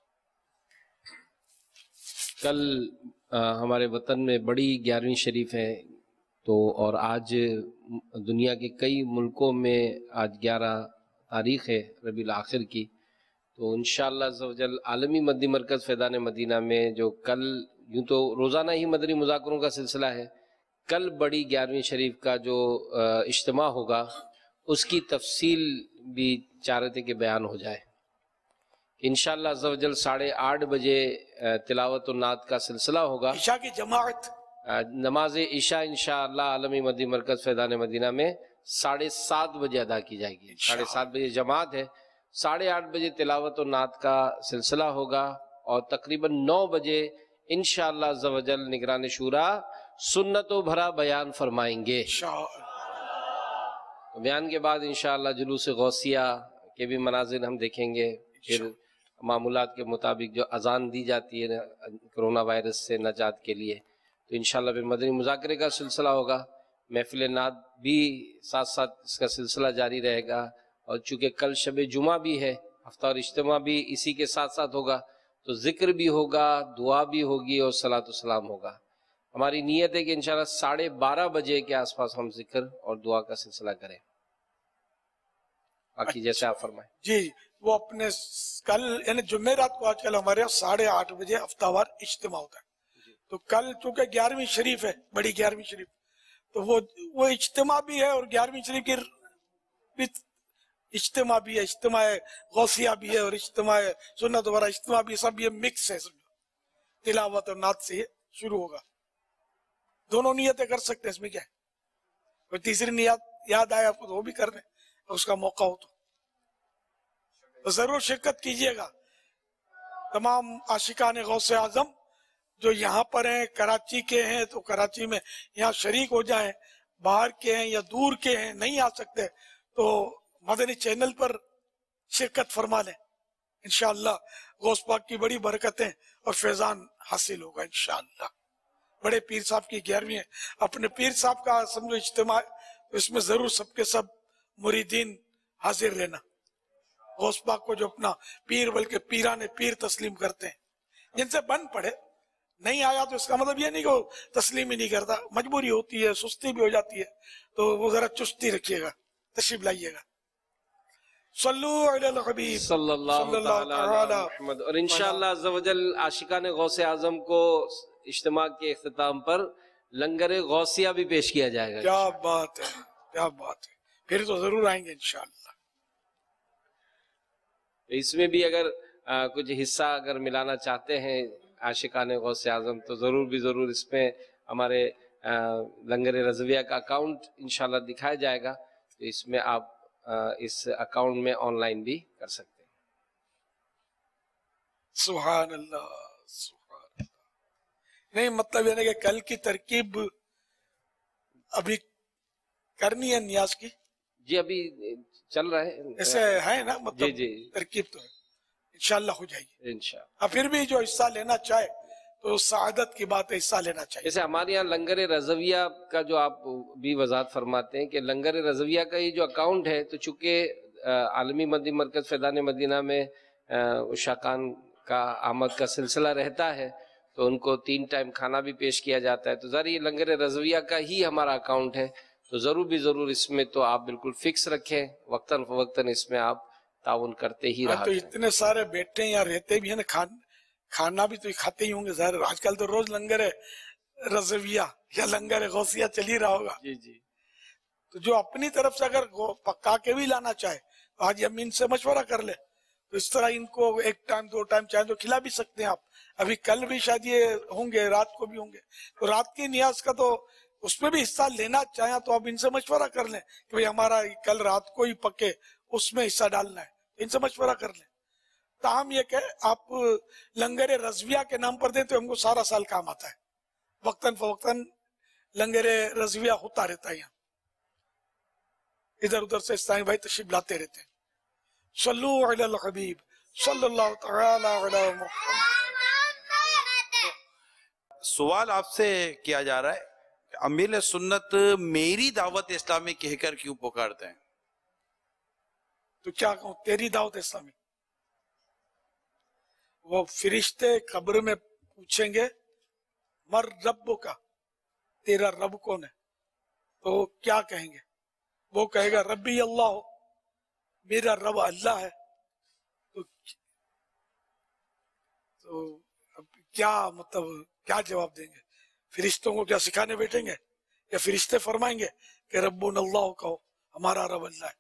कल आ, हमारे वतन में बड़ी ग्यारहवीं शरीफ है, तो और आज दुनिया के कई मुल्कों में आज ग्यारह तारीख़ है रबीउल आखिर की। तो इंशाअल्लाह अज़्ज़वजल आलमी मद्दी मरकज़ फैज़ान मदीना में जो कल, यूँ तो रोज़ाना ही मदनी मुज़ाकरों का सिलसिला है, कल बड़ी ग्यारहवीं शरीफ का जो इज्तिमा होगा उसकी तफसील भी चाह रहे थे कि बयान हो जाए। इंशाअल्लाह अज़्ज़वजल साढ़े आठ बजे तिलावत और नात का सिलसिला होगा। इशा की जमात, नमाज इशा इंशाअल्लाह आलमी मद्दी मरकज़ फैज़ान मदीना में साढ़े सात बजे अदा की जाएगी। साढ़े सात बजे जमात है, साढ़े आठ बजे तिलावत और नात का सिलसिला होगा और तकरीबन नौ बजे इंशाअल्लाह अज़्ज़वजल निगरान शूरा सुन्नतों भरा बयान फरमाएंगे। तो बयान के बाद इंशाअल्लाह जुलूस गौसिया के भी मनाजिर हम देखेंगे। फिर मामूलात के मुताबिक जो अजान दी जाती है कोरोना वायरस से नजात के लिए, तो इंशाअल्लाह फिर मदनी मुज़ाकरे का सिलसिला होगा। महफिल नात भी साथ साथ इसका सिलसिला जारी रहेगा। और चूँकि कल शब जुमा भी है, हफ्ता और इज्तिमा भी इसी के साथ साथ होगा, तो ज़िक्र भी होगा, दुआ भी होगी और सलातो सलाम होगा। हमारी नीयत है कि इंशाअल्लाह साढ़े बारह बजे के आसपास हम ज़िक्र और दुआ का सिलसिला करें। बाकी जैसे आप फरमाएं। जी, वो अपने कल यानी जुमेरात को आजकल हमारे यहाँ साढ़े आठ बजे हफ्तावार इज्तिमा होता है। तो कल चूंकि ग्यारहवीं शरीफ है, बड़ी ग्यारहवीं शरीफ, तो वो वो इज्तिमा भी है और ग्यारहवीं शरीफ की इज्तिमा भी है, इज्तिमा है गौसिया भी है और इज्तिमा है सुन्नत वाला इज्तिमा भी, सब ये मिक्स है। तिलावत और नात से ये शुरू होगा। दोनों नियतें कर सकते हैं, इसमें क्या है। कोई तीसरी नियत याद आए आपको तो वो भी कर रहे, उसका मौका हो तो, तो जरूर शिरकत कीजिएगा। तमाम आशिकान गौसे आजम जो यहाँ पर हैं, कराची के हैं तो कराची में यहाँ शरीक हो जाएं, बाहर के हैं या दूर के हैं नहीं आ सकते तो मदनी चैनल पर शिरकत फरमा लें। इंशाअल्लाह गौस पाक की बड़ी बरकतें और फैजान हासिल होगा इंशाअल्लाह। बड़े पीर साहब की ग्यारहवीं है, अपने पीर साहब का समझो इज्तिमा, तो इसमें जरूर सबके सब मुरीदीन हाजिर रहना। गौस पाक को जो अपना पीर बल्कि पीराने पीर तस्लीम करते हैं, जिनसे बन पड़े, नहीं आया तो इसका मतलब ये नहीं कि वो तस्लीम ही नहीं करता, मजबूरी होती है, सुस्ती भी हो जाती है, तो वो जरा चुस्ती रखिएगा, तशरीफ लाइएगा। सल्लु अलल हबीब सल्लल्लाहु अलैहि मुहम्मद। और इंशाअल्लाह अज़्ज़वजल आशिकाने गौसे आजम को इज्तिमा के इख्तिताम पर लंगर गौसिया भी पेश किया जाएगा। क्या बात है, क्या बात है, फिर तो जरूर आएंगे इंशाअल्लाह। इसमें भी अगर आ, कुछ हिस्सा अगर मिलाना चाहते हैं आशिकाने गौसे आजम, तो ज़रूर भी ज़रूर इसमें हमारे लंगर रज़विया का अकाउंट इंशाल्लाह दिखाया जाएगा। तो इसमें आप आ, इस अकाउंट में ऑनलाइन भी कर सकते हैं। सुभान अल्लाह, सुभान अल्लाह। नहीं मतलब यानी कि कल की तरकीब अभी करनी है नियाज की? जी अभी चल रहा है, ऐसे है ना, मतलब जी जी तरकीब तो है, इंशाल्लाह हो जाएगी इंशाल्लाह। अब फिर भी जो हिस्सा लेना चाहे तो सआदत की बात है, हिस्सा लेना चाहिए। जैसे हमारे यहाँ लंगर रज़विया का जो आप भी वजाहत फरमाते हैं कि लंगर रज़विया का ये जो अकाउंट है, तो चूंकि आलमी मदी मरकज़ फैज़ान मदीना में उशाकान का आमद का सिलसिला रहता है, तो उनको तीन टाइम खाना भी पेश किया जाता है। तो ज़रा ये लंगर रज़विया का ही हमारा अकाउंट है, तो ज़रूर भी ज़रूर इसमें तो आप बिल्कुल फिक्स रखें, वक्तन फवक्तन इसमें आप ताउन करते ही रहा। तो इतने सारे बैठे हैं या रहते भी है ना, खान खाना भी तो खाते ही होंगे ज़ाहिर। आजकल तो रोज लंगर रज़विया या लंगर गौसिया चल ही रहा होगा। जी जी। तो जो अपनी तरफ से अगर पक्का के भी लाना चाहे तो आज अमीन से मशवरा कर ले, तो इस तरह इनको एक टाइम दो टाइम चाहे तो खिला भी सकते हैं आप। अभी कल भी शायद ये होंगे, रात को भी होंगे, तो रात की नियाज का तो उसमें भी हिस्सा लेना चाहे तो आप इनसे मशवरा कर लें कि भाई हमारा कल रात को ही पक्के उसमें हिस्सा डालना है, इनसे मशवरा कर लें। ताहम ये कि आप लंगर रज़विया के नाम पर दें तो हमको सारा साल काम आता है, वक्तन फवक्तन लंगरे रजविया होता रहता है यहाँ, इधर उधर से इस्लामी भाई तशरीफ लाते रहते हैं। सल्लू अलल हबीब सल्लल्लाहु तआला अला मुहम्मद। सवाल आपसे किया जा रहा है, अमीर सुन्नत मेरी दावत इस्लामी कहकर क्यों पुकारते हैं? तो क्या कहूं, तेरी दावत इस्लामी? वो फरिश्ते कब्र में पूछेंगे मर रब्बो का, तेरा रब कौन है? तो क्या कहेंगे? वो कहेगा रब्बी अल्लाह हो, मेरा रब अल्लाह है। तो, तो अब क्या मतलब क्या जवाब देंगे? फरिश्तों को क्या सिखाने बैठेंगे? या फरिश्ते फरमाएंगे कि रब्बुन अल्लाह कहो, हमारा रब अल्लाह है?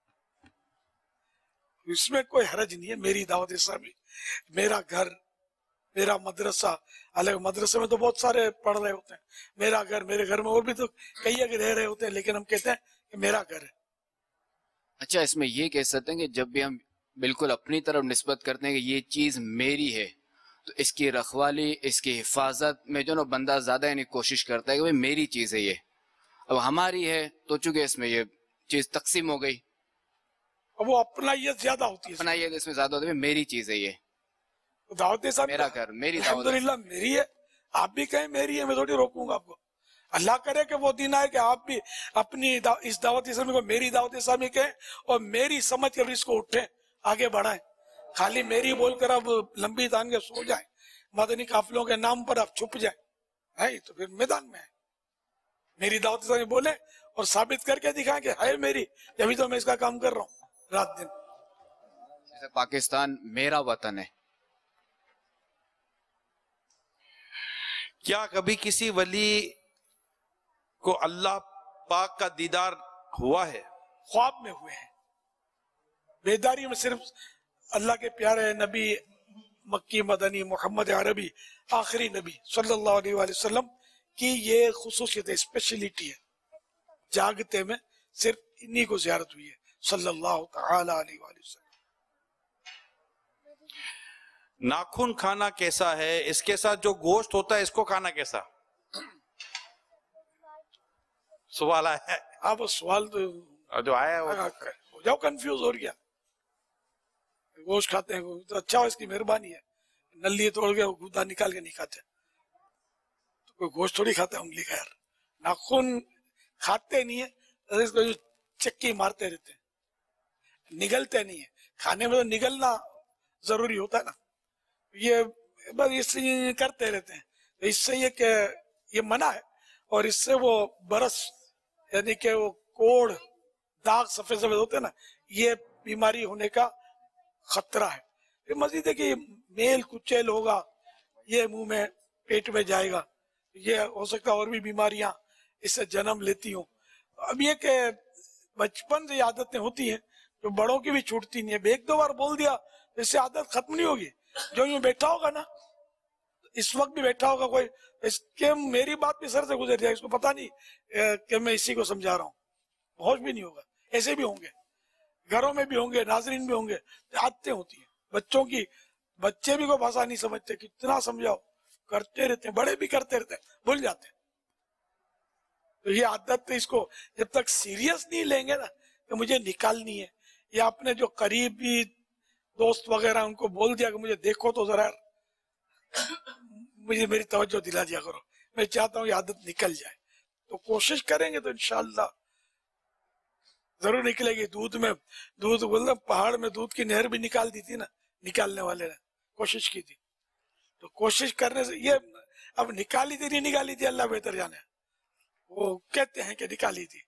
इसमें कोई हरज नहीं है। मेरी दावत इस्लामी, मेरा घर, मेरा मदरसा, अलग मदरसे में तो बहुत सारे पढ़ रहे होते हैं, मेरा घर, मेरे घर में और भी तो कई अगर रह रहे होते हैं, लेकिन हम कहते हैं कि मेरा घर है। अच्छा, इसमें ये कह सकते हैं कि जब भी हम बिल्कुल अपनी तरफ निस्बत करते हैं कि ये चीज मेरी है, तो इसकी रखवाली, इसकी हिफाजत में जो ना बंदा ज्यादा यानी कोशिश करता है कि भाई मेरी चीज है ये, अब हमारी है तो चूंकि इसमें ये चीज तकसीम हो गई, अब वो अपनाइयत ज्यादा होती है, अपनाइयत इसमें ज्यादा होती है, मेरी चीज है ये, दावत इस्लामी मेरा घर, मेरी दावत, अल्हम्दुलिल्लाह मेरी है। आप भी कहें मेरी है, मैं थोड़ी रोकूंगा आपको। अल्लाह करे कि वो दिन आए कि आप भी अपनी दा, इस दावत इस्लामी को मेरी दावत इस्लामी कहें और मेरी समझ कर इसको उठे आगे बढ़ाएं। खाली मेरी बोलकर अब लंबी तान के सो जाए, मदनी काफिलों के नाम पर आप छुप जाए, है तो फिर मैदान में है। मेरी दावत इस्लामी बोले और साबित करके दिखाएं कि है मेरी, अभी तो मैं इसका काम कर रहा हूँ रात दिन। जैसे पाकिस्तान मेरा वतन है। क्या कभी किसी वली को अल्लाह पाक का दीदार हुआ है? ख्वाब में हुए हैं। बेदारी में सिर्फ अल्लाह के प्यारे नबी मक्की मदनी मोहम्मद अरबी आखिरी नबी सल्लल्लाहु अलैहि वसल्लम की ये खुसूसियत है, स्पेशलिटी है। जागते में सिर्फ इन्हीं को ज़ियारत हुई है सल्लल्लाहु तआला अलैहि वसल्लम। नाखून खाना कैसा है? इसके साथ जो गोश्त होता है इसको खाना कैसा? सवाल आया है। आप सवाल तो जो आया है वो हो जाओ कंफ्यूज हो गया। गोश्त खाते हैं तो अच्छा हो, इसकी मेहरबानी है। नली तोड़ के गुदा निकाल के नहीं खाते, तो कोई गोश्त थोड़ी खाता है उंगली का यार। नाखून खाते नहीं है, इसको जो चक्की मारते रहते हैं, निगलते नहीं है। खाने में तो निगलना जरूरी होता है ना, ये बस इससे करते रहते हैं। तो इससे ये कि ये मना है, और इससे वो बरस यानी कि वो कोड़ दाग सफेद सफेद होते हैं ना, ये बीमारी होने का खतरा है। फिर मजीद है कि मेल कुचेल होगा, ये मुंह में पेट में जाएगा, ये हो सकता है और भी बीमारियां इससे जन्म लेती हूँ। अब ये कि बचपन से आदतें होती हैं जो बड़ों की भी छूटती नहीं है। एक दो बार बोल दिया तो इससे आदत खत्म नहीं होगी। जो यूं बैठा होगा ना, इस वक्त भी बैठा होगा कोई, इसके मेरी बात भी सर से गुजर जाए, इसको पता नहीं कि मैं इसी को समझा रहा हूँ, होश भी नहीं होगा। ऐसे भी होंगे, घरों में भी होंगे, नाजरीन भी होंगे। आदतें होती है बच्चों की, बच्चे भी कोई भाषा नहीं समझते, कितना समझाओ करते रहते हैं, बड़े भी करते रहते हैं, भूल जाते हैं। तो ये आदत तो इसको जब तक सीरियस नहीं लेंगे ना कि मुझे निकालनी है, या अपने जो करीबी दोस्त वगैरह उनको बोल दिया कि मुझे देखो तो जरा मुझे मेरी तवज्जो दिला दिया करो, मैं चाहता हूँ ये आदत निकल जाए। तो कोशिश करेंगे तो इंशाअल्लाह जरूर निकलेगी। दूध में दूध बोलते पहाड़ में दूध की नहर भी निकाल दी थी ना, निकालने वाले ने कोशिश की थी। तो कोशिश करने से ये अब निकाली थी नहीं निकाली थी अल्लाह बेहतर जाने, वो कहते हैं कि निकाली थी।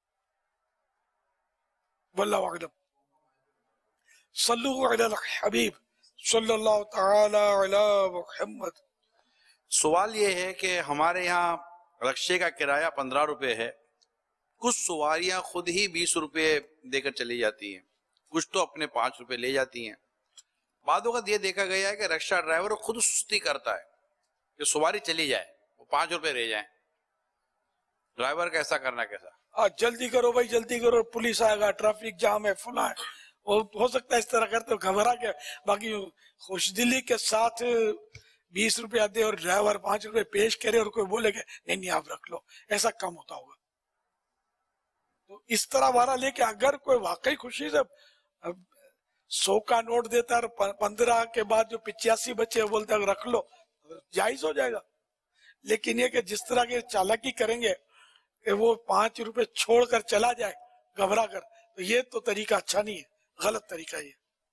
वल्लाहु अअलम। सल्लु अलल हबीब सल्लल्लाहु तआला अला मुहम्मद। सवाल ये है कि हमारे यहाँ रक्शे का किराया पंद्रह रुपए है, कुछ सवारियां खुद ही बीस रुपए देकर चली जाती हैं, कुछ तो अपने पांच रुपए ले जाती हैं। बाद वक्त ये देखा गया है कि रिक्शा ड्राइवर खुद सुस्ती करता है कि सवारी चली जाए, वो पांच रुपए रह जाए। ड्राइवर का ऐसा करना कैसा? हाँ, जल्दी करो भाई जल्दी करो, पुलिस आएगा, ट्रैफिक जाम है, फुला है। वो हो सकता है इस तरह करते हो घबरा के, बाकी खुशदिली के साथ بیس روپیہ دے اور ڈرائیور پانچ روپے پیش کرے اور کوئی بولے کہ نہیں نہیں آپ رکھ لو، ایسا کم ہوتا ہوگا. تو اس طرح وارا لے کے اگر کوئی واقعی خوشی سے سو کا نوٹ دیتا ہے اور پندرہ کے بعد جو پچاسی بچے بولتے ہیں رکھ لو، جائز ہو جائے گا. لیکن یہ کہ جس طرح کے چالاکی کریں گے کہ وہ پانچ روپے چھوڑ کر چلا جائے گھبرا کر، تو یہ تو طریقہ اچھا نہیں ہے، غلط طریقہ یہ.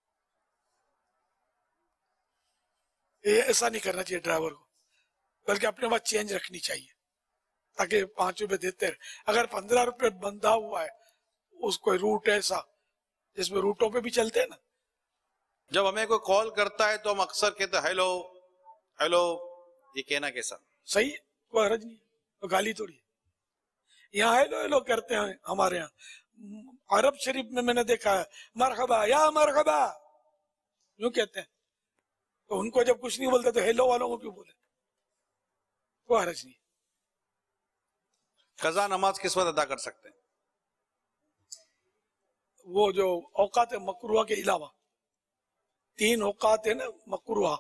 یہ ایسا نہیں کرنا چاہیے ڈرائیور کو، بلکہ اپنے پاس چینج رکھنی چاہیے تاکہ پانچ روپے دیتے رہے. اگر پندرہ روپے بندھا ہوا ہے اس کوئی روٹ ایسا جس میں روٹوں پہ بھی چلتے ہیں نا، جب ہمیں کوئی کال کرتا ہے تو ہم اکثر کہتے ہیں ہیلو ہیلو، یہ کہنا کیسا صحیح ہے، کوئی حرج نہیں ہے، تو گالی تھوڑی ہے. یہاں ہیلو ہیلو کرتے ہیں ہمارے یہاں، عرب شریف میں میں نے دیکھا ہے مرحبا یا مرحبا یوں کہتے ہیں. تو ان کو جب کچھ نہیں بولتے تو ہیلو والوں کو کیوں بولے؟ کوئی حرج نہیں. قضا نماز کس وقت ادا کر سکتے ہیں؟ وہ جو اوقات مکروہ کے علاوہ تین اوقات ہیں نا مکروہ،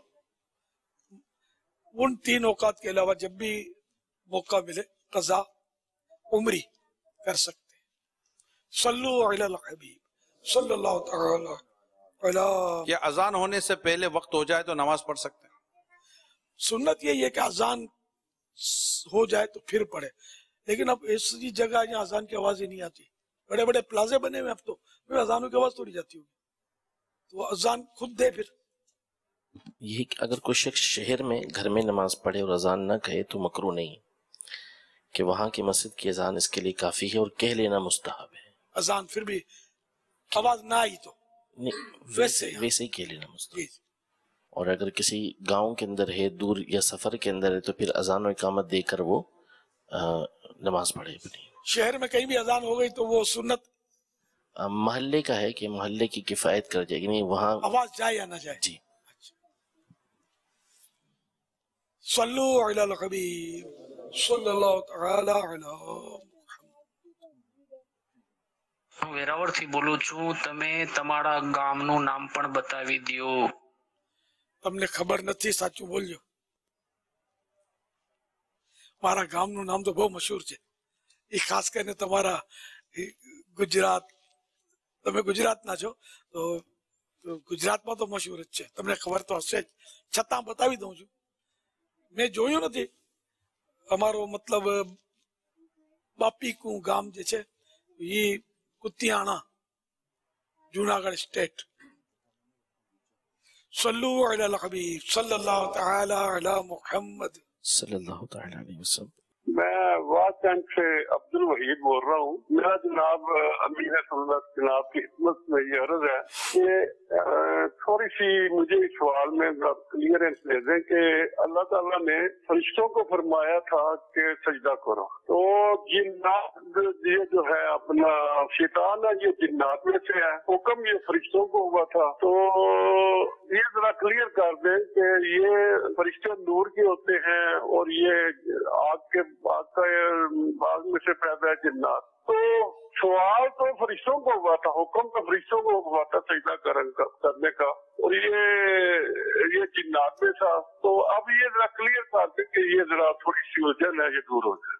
ان تین اوقات کے علاوہ جب بھی موقع ملے قضا عمری کر سکتے ہیں. صلو علی الحبیب صلی اللہ تعالی علی. یا اذان ہونے سے پہلے وقت ہو جائے تو نماز پڑھ سکتے ہیں؟ سنت یہی ہے کہ اذان ہو جائے تو پھر پڑھے، لیکن اب ایسی جگہ جہاں اذان کی آواز ہی نہیں آتی، بڑے بڑے پلازے بنے ہوئے اب تو پھر اذانوں کی آواز توڑی جاتی ہوگی، تو اذان خود دے. پھر یہ کہ اگر کوئی شخص شہر میں گھر میں نماز پڑھے اور اذان نہ کہے تو مکروہ نہیں، کہ وہاں کی مسجد کی اذان اس کے لیے کافی ہے اور کہہ لینا مستحب ہے. اذان پھر بھی آواز نہ آئی تو ویسے ویسے ہی کہہ لینا مستحب. اور اگر کسی گاؤں کے اندر ہے، دور یا سفر کے اندر ہے، تو پھر اذان و اقامت دے کر وہ نماز پڑھے اپنی. شہر میں کہیں بھی اذان ہو گئی تو وہ سنت محلے کا ہے کہ محلے کی کفایت کر جائے گی، نہیں وہاں آواز جائے یا نہ جائے. جی. صلو علی الحبیب صلی اللہ تعالی علی. વેરાવળ થી બોલું છું. તમે તમારા ગામનું નામ પણ બતાવી દો. તમને ખબર નથી, સાચું બોલજો. મારા ગામનું નામ તો બહુ મશહૂર છે, એ ખાસ કરીને તમારા ગુજરાત, તમે ગુજરાતના છો તો ગુજરાતમાં તો મશહૂર જ છે, તમને ખબર તો હશે જ, છતાં બતાવી દઉં છું. મેં જોયું નથી. અમારો મતલબ બાપીકું ગામ જે છે એ કુતિયાણા, જુનાગઢ સ્ટેટ. صلو علی الحبیب صلی اللہ تعالی علی محمد صلی اللہ تعالی علیہ وسلم. میں واٹ کینٹ سے عبد الوحید بول رہا ہوں. میرا جناب امیر سنت جناب کی خدمت میں یہ عرض ہے کہ تھوڑی سی مجھے اس سوال میں کلیئرنس دے دیں کہ اللہ تعالیٰ نے فرشتوں کو فرمایا تھا کہ سجدہ کرو، تو جنات یہ جو ہے اپنا شیطان ہے یہ جنات میں سے ہے، حکم یہ فرشتوں کو ہوا تھا. تو یہ ذرا کلیئر کر دیں کہ یہ فرشتے نور کے ہوتے ہیں اور یہ آگ کے آگ کا باغ میں سے پیدا ہے جنات. تو سوال تو فرشتوں کو ہوا تھا، حکم تو فرشتوں کو ہوا تھا سجدہ کرنے کا، اور یہ یہ جنات میں تھا. تو اب یہ ذرا کلیئر کر دیں کہ یہ ذرا تھوڑی سی الجھن ہے، یہ دور ہو جائے.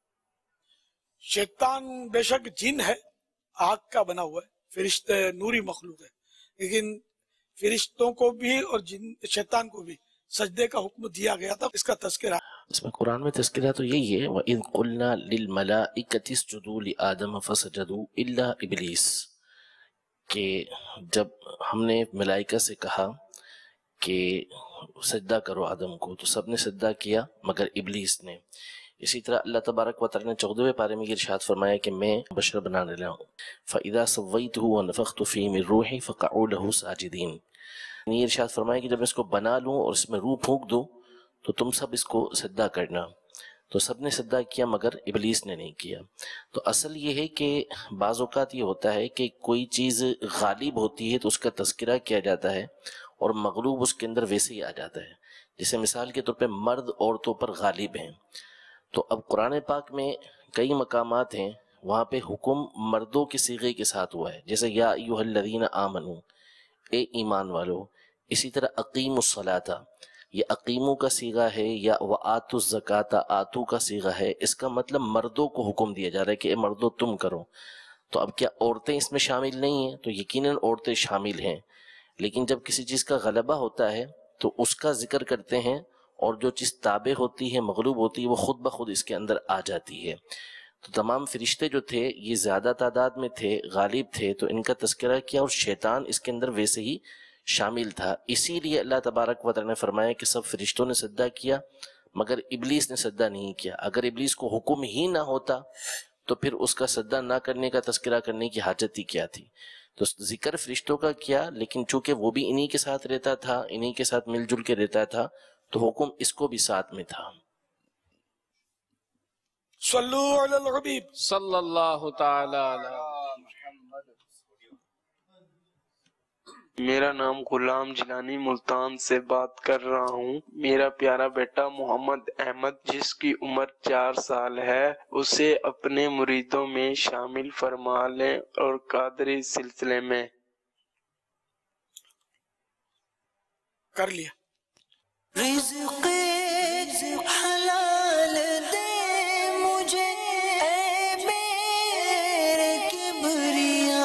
شیطان بے شک جن ہے، آگ کا بنا ہوا ہے، فرشتے نوری مخلوق ہے، لیکن فرشتوں کو بھی اور جن شیطان کو بھی سجدے کا حکم دیا گیا تھا. اس کا تذکرہ اس میں قرآن میں تذکرہ تو یہی ہے، وَإِذْ قُلْنَا لِلْمَلَائِكَةِ اسْجُدُوا لِآدَمَ فَسَجَدُوا إِلَّا إِبْلِيسَ، کہ جب ہم نے ملائکہ سے کہا کہ سجدہ کرو آدم کو تو سب نے سجدہ کیا مگر ابلیس نے. اسی طرح اللہ تبارک و تعالی نے چودھویں پارے میں یہ ارشاد فرمایا کہ میں بشر بنانے لگا ہوں. فَإِذَا سَوَّيْتُهُ وَنَفَخْتُ فِيهِ مِن رُوحِي فَقَعُوا لَهُ سَاجِدِينَ. یہ ارشاد فرمایا کہ جب اس کو بنا لوں اور اس میں روح پھونک دوں تو تم سب اس کو سجدہ کرنا. تو سب نے سجدہ کیا مگر ابلیس نے نہیں کیا. تو اصل یہ ہے کہ بعض اوقات یہ ہوتا ہے کہ کوئی چیز غالب ہوتی ہے تو اس کا تذکرہ کیا جاتا ہے اور مغلوب اس کے اندر ویسے ہی آ جاتا ہے. جیسے مثال کے طور پہ مرد عورتوں پر غالب ہیں، تو اب قرآن پاک میں کئی مقامات ہیں وہاں پہ حکم مردوں کے صیغے کے ساتھ ہوا ہے، جیسے یا ایھا الذین آمنو، اے ایمان والو. اسی طرح اقیم الصلاۃ، یہ اقیمو کا صیغہ ہے یا وآتوا الزکاۃ آتو کا صیغہ ہے، اس کا مطلب مردوں کو حکم دیا جا رہا ہے کہ اے مردوں تم کرو. تو اب کیا عورتیں اس میں شامل نہیں ہیں؟ تو یقیناً عورتیں شامل ہیں، لیکن جب کسی چیز کا غلبہ ہوتا ہے تو اس کا ذکر کرتے ہیں، اور جو چیز تابع ہوتی ہے، مغلوب ہوتی ہے، وہ خود بخود اس کے اندر آ جاتی ہے. تو تمام فرشتے جو تھے یہ زیادہ تعداد میں تھے، غالب تھے، تو ان کا تذکرہ کیا، اور شیطان اس کے اندر ویسے ہی شامل تھا. اسی لیے اللہ تبارک و تعالی نے فرمایا کہ سب فرشتوں نے سجدہ کیا مگر ابلیس نے سجدہ نہیں کیا. اگر ابلیس کو حکم ہی نہ ہوتا تو پھر اس کا سجدہ نہ کرنے کا تذکرہ کرنے کی حاجت ہی کیا تھی. تو ذکر فرشتوں کا کیا، لیکن چونکہ وہ بھی انہی کے ساتھ رہتا تھا، انہی کے ساتھ مل جل کے رہتا تھا، تو حکم اس کو بھی ساتھ میں تھا. صلو علی الحبیب صلی اللہ تعالی علی محمد. میرا نام غلام جیلانی ملتان سے بات کر رہا ہوں. میرا پیارا بیٹا محمد احمد جس کی عمر چار سال ہے اسے اپنے مریدوں میں شامل فرما لیں اور قادری سلسلے میں. کر لیا. رزق حلال دے مجھے اے میرے کبریا.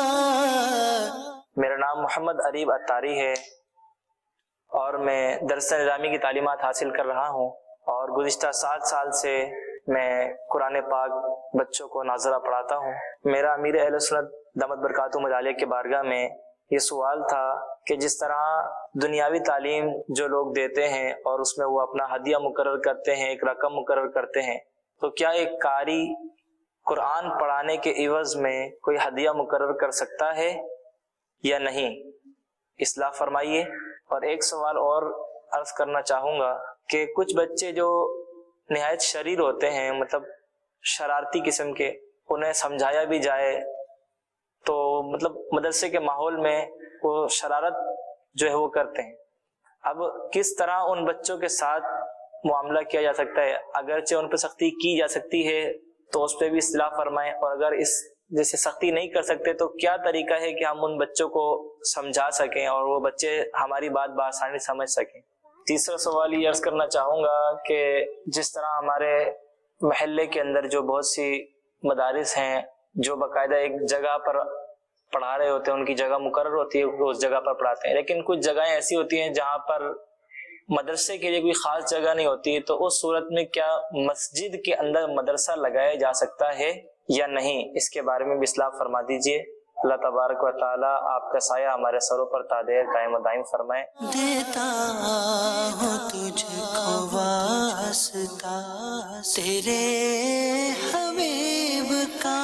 میرا نام محمد عریب اتاری ہے اور میں درس نظامی کی تعلیمات حاصل کر رہا ہوں، اور گزشتہ سات سال سے میں قرآن پاک بچوں کو ناظرہ پڑھاتا ہوں. میرا امیر اہل سنت دامت برکاتہ مجالیہ کے بارگاہ میں یہ سوال تھا کہ جس طرح دنیاوی تعلیم جو لوگ دیتے ہیں اور اس میں وہ اپنا ہدیہ مقرر کرتے ہیں، ایک رقم مقرر کرتے ہیں، تو کیا ایک قاری قرآن پڑھانے کے عوض میں کوئی ہدیہ مقرر کر سکتا ہے یا نہیں؟ اصلاح فرمائیے. اور ایک سوال اور عرض کرنا چاہوں گا کہ کچھ بچے جو نہایت شریر ہوتے ہیں، مطلب شرارتی قسم کے، انہیں سمجھایا بھی جائے تو مطلب مدرسے کے ماحول میں وہ شرارت جو ہے وہ کرتے ہیں. اب کس طرح ان بچوں کے ساتھ معاملہ کیا جا سکتا ہے؟ اگرچہ ان پہ سختی کی جا سکتی ہے تو اس پہ بھی اصلاح فرمائیں، اور اگر اس جیسے سختی نہیں کر سکتے تو کیا طریقہ ہے کہ ہم ان بچوں کو سمجھا سکیں اور وہ بچے ہماری بات بآسانی سمجھ سکیں. تیسرا سوال یہ عرض کرنا چاہوں گا کہ جس طرح ہمارے محلے کے اندر جو بہت سی مدارس ہیں جو باقاعدہ ایک جگہ پر پڑھا رہے ہوتے ہیں، ان کی جگہ مقرر ہوتی ہے، وہ اس جگہ پر پڑھاتے ہیں، لیکن کچھ جگہیں ایسی ہوتی ہیں جہاں پر مدرسے کے لیے کوئی خاص جگہ نہیں ہوتی، تو اس صورت میں کیا مسجد کے اندر مدرسہ لگایا جا سکتا ہے یا نہیں؟ اس کے بارے میں بھی اصلاح فرما دیجئے. اللہ تبارک و تعالی آپ کا سایہ ہمارے سروں پر تادیر قائم و دائم فرمائے. دیتا ہوں تجھ کو واسطہ تیرے حبیب کا.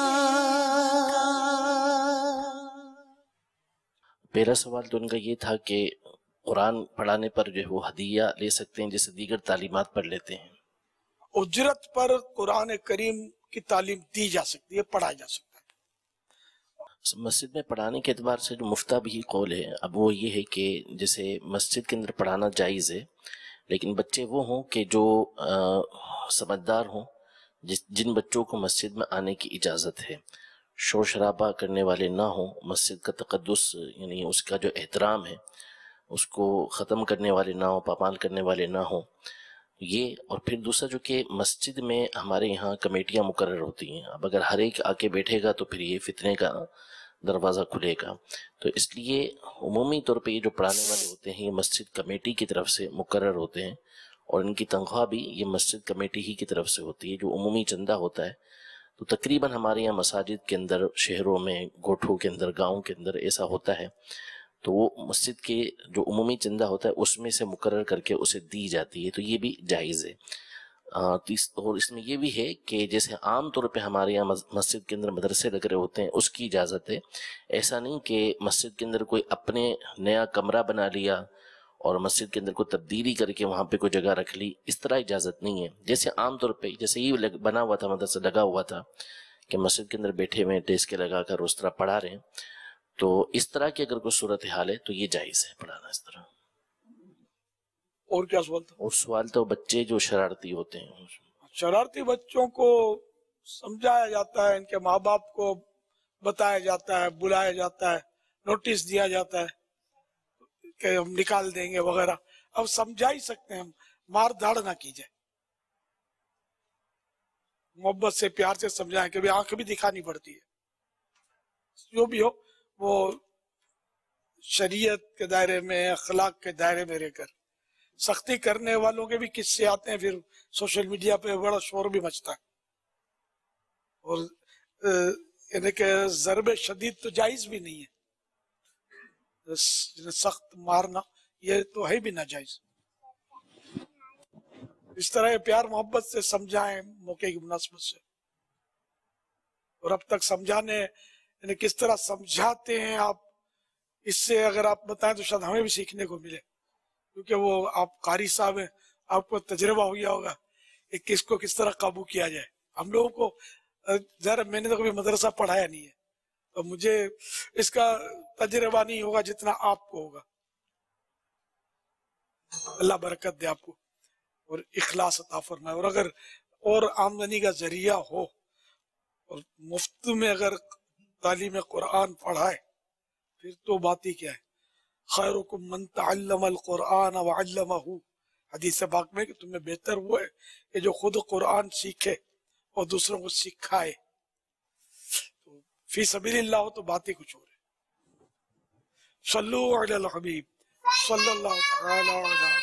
پہلا سوال تو ان کا یہ تھا کہ قرآن پڑھانے پر جو ہے وہ ہدیہ لے سکتے ہیں جیسے دیگر تعلیمات پر لیتے ہیں. اجرت پر قرآن کریم کی تعلیم دی جا سکتی ہے، پڑھایا جا سکتا ہے. مسجد میں پڑھانے کے اعتبار سے جو مفتہ بھی قول ہے اب وہ یہ ہے کہ جیسے مسجد کے اندر پڑھانا جائز ہے، لیکن بچے وہ ہوں کہ جو سمجھدار ہوں، جس جن بچوں کو مسجد میں آنے کی اجازت ہے، شور شرابہ کرنے والے نہ ہوں، مسجد کا تقدس یعنی اس کا جو احترام ہے اس کو ختم کرنے والے نہ ہوں، پامال کرنے والے نہ ہوں یہ. اور پھر دوسرا جو کہ مسجد میں ہمارے یہاں کمیٹیاں مقرر ہوتی ہیں. اب اگر ہر ایک آ کے بیٹھے گا تو پھر یہ فتنے کا دروازہ کھلے گا، تو اس لیے عمومی طور پہ یہ جو پڑھانے والے ہوتے ہیں یہ مسجد کمیٹی کی طرف سے مقرر ہوتے ہیں، اور ان کی تنخواہ بھی یہ مسجد کمیٹی ہی کی طرف سے ہوتی ہے جو عمومی چندہ ہوتا ہے. تو تقریباً ہمارے یہاں مساجد کے اندر، شہروں میں، گوٹھوں کے اندر، گاؤں کے اندر ایسا ہوتا ہے، تو وہ مسجد کے جو عمومی چندہ ہوتا ہے اس میں سے مقرر کر کے اسے دی جاتی ہے، تو یہ بھی جائز ہے. اور اس میں یہ بھی ہے کہ جیسے عام طور پہ ہمارے یہاں مسجد کے اندر مدرسے لگ رہے ہوتے ہیں اس کی اجازت ہے. ایسا نہیں کہ مسجد کے اندر کوئی اپنے نیا کمرہ بنا لیا اور مسجد کے اندر کوئی تبدیلی کر کے وہاں پہ کوئی جگہ رکھ لی، اس طرح اجازت نہیں ہے. جیسے عام طور پہ جیسے یہ بنا ہوا تھا، مدرسہ لگا ہوا تھا کہ مسجد کے اندر بیٹھے ہوئے ڈیسک لگا کر اس طرح پڑھا رہے ہیں، تو اس طرح کی اگر کوئی صورتحال ہے تو یہ جائز ہے پڑھانا اس طرح. اور کیا سوال تھا؟ اور سوال تو بچے جو شرارتی ہوتے ہیں، شرارتی بچوں کو سمجھایا جاتا ہے، ان کے ماں باپ کو بتایا جاتا ہے، بلایا جاتا ہے، نوٹس دیا جاتا ہے کہ ہم نکال دیں گے وغیرہ. अब समझा ही सकते हैं, मार धाड़ ना की जाए, मोहब्बत से प्यार से समझाएं कि भाई आंख भी दिखानी पड़ती है, जो भी हो वो शरीयत के दायरे में, अखलाक के दायरे में रहकर। सख्ती करने वालों के भी किस्से आते हैं, फिर सोशल मीडिया पे बड़ा शोर भी मचता है। और यानी कि ज़रबे शदीद तो जायज भी नहीं है, सख्त मारना ये तो है भी नाजायज। इस तरह प्यार मोहब्बत से समझाएं मौके की मुनासिबत से। और अब तक समझाने यानी किस तरह समझाते हैं आप, इससे अगर आप बताएं तो शायद हमें भी सीखने को मिले, क्योंकि वो आप कारी साहब हैं, आपको तजुर्बा हो गया होगा कि किसको किस तरह काबू किया जाए। हम लोगों को जरा, मैंने तो कभी मदरसा पढ़ाया नहीं है, तो मुझे इसका तजुर्बा नहीं होगा जितना आपको होगा। अल्लाह बरकत दे आपको और इखलास अता फरमाए। और अगर और आमदनी का जरिया हो और मुफ्त में अगर तालीम कुरान पढ़ाए फिर तो बात ही क्या है। खैरुकुम मन तअल्लमल कुरान व अल्लमहु, हदीस पाक में कि तुम्हें बेहतर वो है कि जो खुद कुरान सीखे और दूसरों को सिखाए। तो फी सबीलिल्लाह हो तो बात ही कुछ और है। सल्लु अलल हबीब सल्लल्लाहु तआला अलैहि।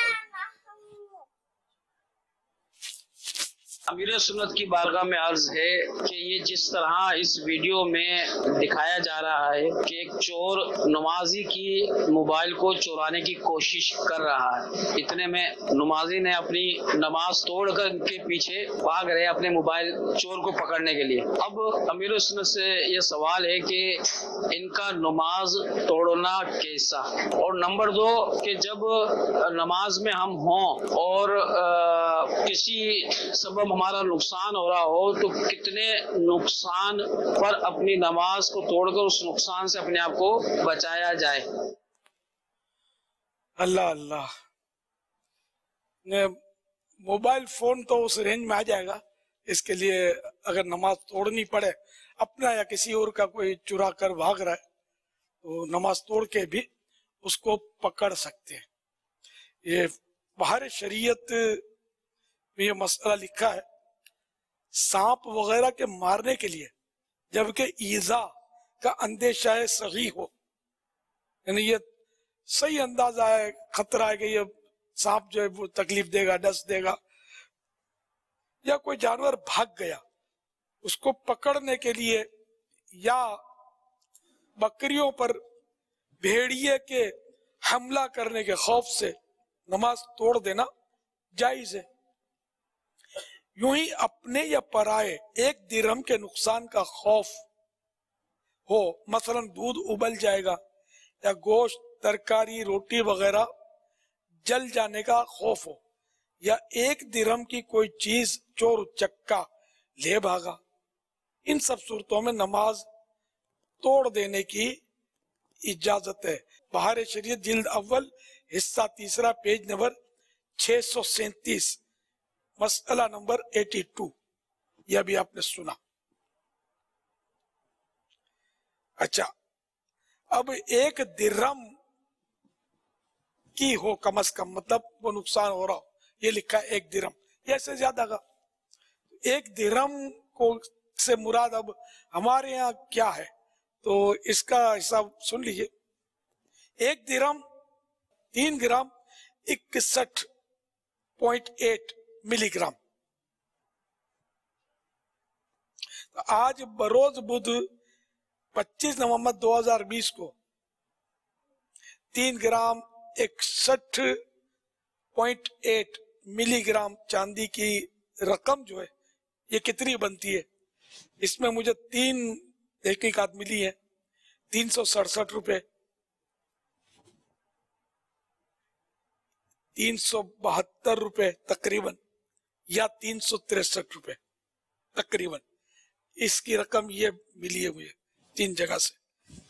अमीर सुन्नत की बारगाह में अर्ज है कि ये जिस तरह इस वीडियो में दिखाया जा रहा है कि एक चोर नमाजी की मोबाइल को चुराने की कोशिश कर रहा है, इतने में नमाजी ने अपनी नमाज तोड़ कर के पीछे भाग रहे अपने मोबाइल चोर को पकड़ने के लिए। अब अमीर सुन्नत से ये सवाल है कि इनका नमाज तोड़ना कैसा, और नंबर दो कि जब नमाज में हम हों और आ, किसी सबब हमारा नुकसान हो रहा हो तो कितने नुकसान पर अपनी नमाज को तोड़कर उस नुकसान से अपने आप को बचाया जाए। अल्लाह अल्लाह, मोबाइल फोन तो उस रेंज में आ जाएगा, इसके लिए अगर नमाज तोड़नी पड़े, अपना या किसी और का कोई चुरा कर भाग रहा है तो नमाज तोड़ के भी उसको पकड़ सकते हैं। ये बाहर शरीयत में ये मसला लिखा है, सांप वगैरह के मारने के लिए जबकि ईजा का अंदेशा है सही हो, यानी ये सही अंदाजा है, खतरा है कि ये सांप जो है वो तकलीफ देगा, डस देगा, या कोई जानवर भाग गया उसको पकड़ने के लिए, या बकरियों पर भेड़िए के हमला करने के खौफ से नमाज तोड़ देना जायज है। यूं ही अपने या पराए एक दिरहम के नुकसान का खौफ हो, मसलन दूध उबल जाएगा या गोश्त, तरकारी, रोटी वगैरह जल जाने का खौफ हो, या एक दिरहम की कोई चीज चोर चक्का ले भागा, इन सब सूरतों में नमाज तोड़ देने की इजाजत है। बाहर शरीयत जिल्द अव्वल हिस्सा तीसरा पेज नंबर छह सौ सैंतीस मसला नंबर बयासी, यह भी आपने सुना। अच्छा, अब एक दिरहम की हो कम से कम, मतलब वो नुकसान हो रहा हो, ये लिखा है एक दिरहम, ये से ज्यादा का। एक दिरहम को से मुराद अब हमारे यहाँ क्या है तो इसका हिसाब सुन लीजिए। एक दिरहम तीन ग्राम इकसठ पॉइंट एट मिलीग्राम। तो आज बरोज बुध पच्चीस नवंबर दो हज़ार बीस को तीन ग्राम इकसठ पॉइंट एट मिलीग्राम चांदी की रकम जो है ये कितनी बनती है, इसमें मुझे तीन तहकीकात मिली है। तीन सौ सड़सठ रुपए, तीन सौ बहत्तर रुपए तकरीबन, या तीन सौ तिरसठ रुपए तकरीबन, इसकी रकम ये मिली है मुझे तीन जगह से।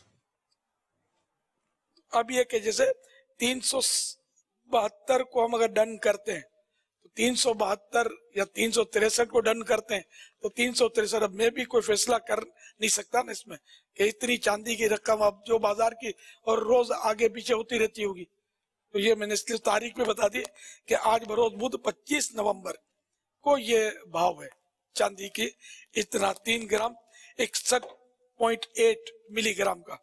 अब ये कि जैसे तीन सौ बहत्तर को हम अगर डन करते हैं तो तीन सौ बहत्तर या तीन सौ तिरसठ को डन करते हैं तो तीन सौ तिरसठ। अब मैं भी कोई फैसला कर नहीं सकता ना इसमें कि इतनी चांदी की रकम अब जो बाजार की और रोज आगे पीछे होती रहती होगी, تو یہ میں نے اس لیے تاریخ پہ بتا دی کہ آج بروز بدھ پچیس نومبر کو یہ بھاؤ ہے چاندی کی، اتنا تین گرام اکسٹھ پوائنٹ ایٹ ملی گرام کا.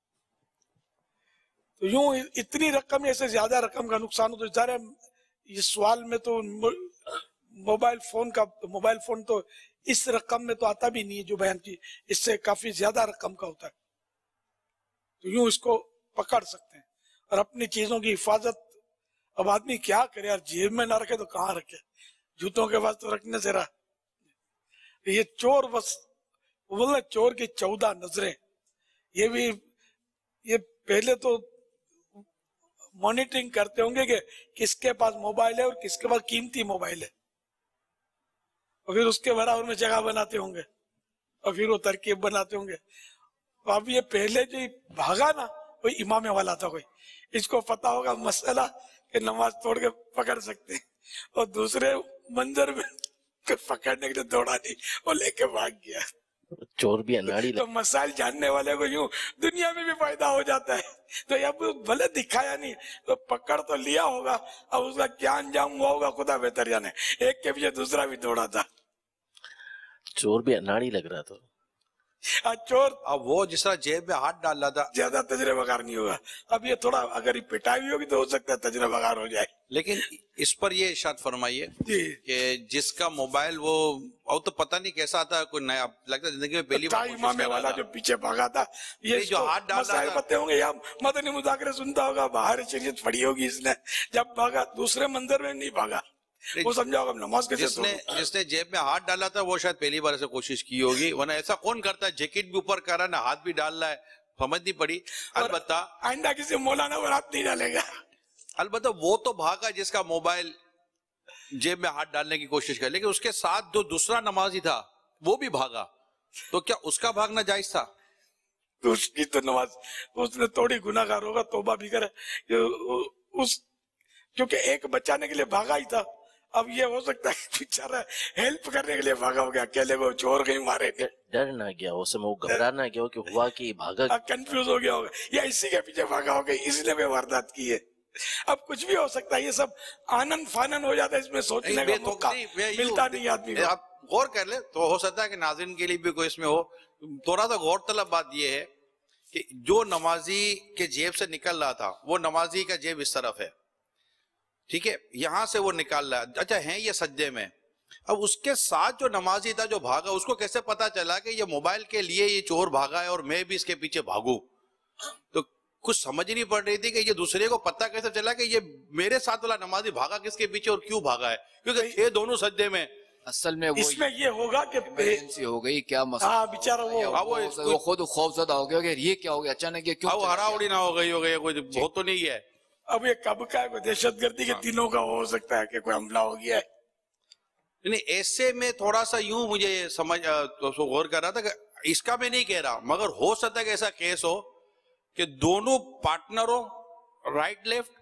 تو یوں اتنی رقم ایسے زیادہ رقم کا نقصان ہو تو ظاہر ہے یہ سوال میں تو موبائل فون کا موبائل فون تو اس رقم میں تو آتا بھی نہیں ہے جو بیان کی، اس سے کافی زیادہ رقم کا ہوتا ہے. تو یوں اس کو پکڑ سکتے ہیں اور اپنی چیزوں کی حفاظت. اب آدمی کیا کرے یار، جیب میں نہ رکھے تو کہاں رکھے، جوتوں کے بعد تو رکھنے سے رہا. یہ چور بس بولنا چور کی چودہ نظریں، یہ بھی یہ پہلے تو مانیٹرنگ کرتے ہوں گے کہ کس کے پاس موبائل ہے اور کس کے پاس قیمتی موبائل ہے، اور پھر اس کے برابر میں جگہ بناتے ہوں گے اور پھر وہ ترکیب بناتے ہوں گے. تو اب یہ پہلے جو بھاگا نا کوئی امام والا تھا، کوئی اس کو پتا ہوگا مسئلہ کہ نماز توڑ کے پکڑ سکتے ہیں، اور دوسرے منظر میں پکڑنے کے لیے دوڑا نہیں، وہ لے کے بھاگ گیا. چور بھی اناڑی تو مسائل جاننے والے کو یوں دنیا میں بھی فائدہ ہو جاتا ہے. تو اب بھلے دکھایا نہیں تو پکڑ تو لیا ہوگا، اب اس کا کیا انجام ہوا ہوگا خدا بہتر جانے. ایک کے پیچھے دوسرا بھی دوڑا تھا. چور بھی اناڑی لگ رہا تھا. چور اب وہ جس طرح جیب میں ہاتھ ڈال رہا تھا، زیادہ تجربہ کار نہیں ہوگا. اب یہ تھوڑا اگر یہ پٹائی ہوگی تو ہو سکتا ہے تجربہ کار ہو جائے. لیکن اس پر یہ ارشاد فرمائیے کہ جس کا موبائل وہ اب تو پتہ نہیں کیسا تھا، کوئی نیا لگتا ہے زندگی میں پہلی بار امام والا جو پیچھے بھاگا تھا، یہ جو ہاتھ ڈال رہا تھا پتے ہوں گے یا مدنی مذاکرے سنتا ہوگا، باہر شریعت پڑھی ہوگی اس نے، جب بھاگا دوسرے منظر میں نہیں بھاگا، وہ سمجھا ہوگا نماز کیسے جس نے جس نے جیب میں ہاتھ ڈالا تھا وہ شاید پہلی بار ایسے کوشش کی ہوگی، ورنہ ایسا کون کرتا ہے جیکٹ بھی اوپر کر رہا ہے نا ہاتھ بھی ڈال رہا ہے. سمجھنی پڑی. البتہ آئندہ کسی مولانا پر ہاتھ نہیں ڈالے گا. البتہ وہ تو بھاگا جس کا موبائل جیب میں ہاتھ ڈالنے کی کوشش کر، لیکن اس کے ساتھ جو دوسرا نمازی تھا وہ بھی بھاگا، تو کیا اس کا بھاگنا جائز تھا؟ تو اس کی تو نماز اس نے توڑی، گناہ گار ہوگا، توبہ بھی کرے. اس کیونکہ ایک بچانے کے لیے بھاگا ہی تھا. اب یہ ہو سکتا ہے بیچارہ ہیلپ کرنے کے لیے بھاگا ہو گیا، اکیلے کو چور کہیں مارے گے، ڈر نہ گیا اس میں، وہ گھبرا نہ گیا کہ ہوا کہ بھاگا، کنفیوز ہو گیا ہوگا یا اسی کے پیچھے بھاگا ہوگا، اس نے بھی واردات کی ہے. اب کچھ بھی ہو سکتا ہے، یہ سب آنن فانن ہو جاتا ہے، اس میں سوچنے کا موقع ملتا نہیں آدمی کو. آپ غور کر لیں تو ہو سکتا ہے کہ ناظرین کے لیے بھی کوئی اس میں ہو. تھوڑا سا غور طلب بات یہ ہے کہ جو نمازی کے جیب سے نکل رہا تھا وہ نمازی کا جیب اس طرف ہے، ٹھیک ہے، یہاں سے وہ نکال رہا ہے، اچھا ہیں یہ سجدے میں. اب اس کے ساتھ جو نمازی تھا جو بھاگا، اس کو کیسے پتا چلا کہ یہ موبائل کے لیے یہ چور بھاگا ہے اور میں بھی اس کے پیچھے بھاگوں؟ تو کچھ سمجھ نہیں پڑ رہی تھی کہ یہ دوسرے کو پتا کیسے چلا کہ یہ میرے ساتھ والا نمازی بھاگا کس کے پیچھے اور کیوں بھاگا ہے، کیونکہ یہ دونوں سجدے میں. اصل میں اس میں یہ ہوگا کہ ایمرجنسی ہو گئی، کیا مسئلہ، ہاں بیچارہ وہ خود خوف زدہ ہو گیا کہ یہ کیا ہو گیا اچانک، یہ کیوں ہرا اڑی نہ ہو گئی ہو گئی، کوئی بہت تو نہیں ہے. اب یہ کب کا ہے، کوئی دہشت گردی کے دنوں کا ہو سکتا ہے کہ کوئی حملہ ہو گیا ہے. نہیں ایسے میں تھوڑا سا یوں مجھے سمجھ غور کر رہا تھا کہ اس کا میں نہیں کہہ رہا، مگر ہو سکتا ہے کہ ایسا کیس ہو کہ دونوں پارٹنروں رائٹ لیفٹ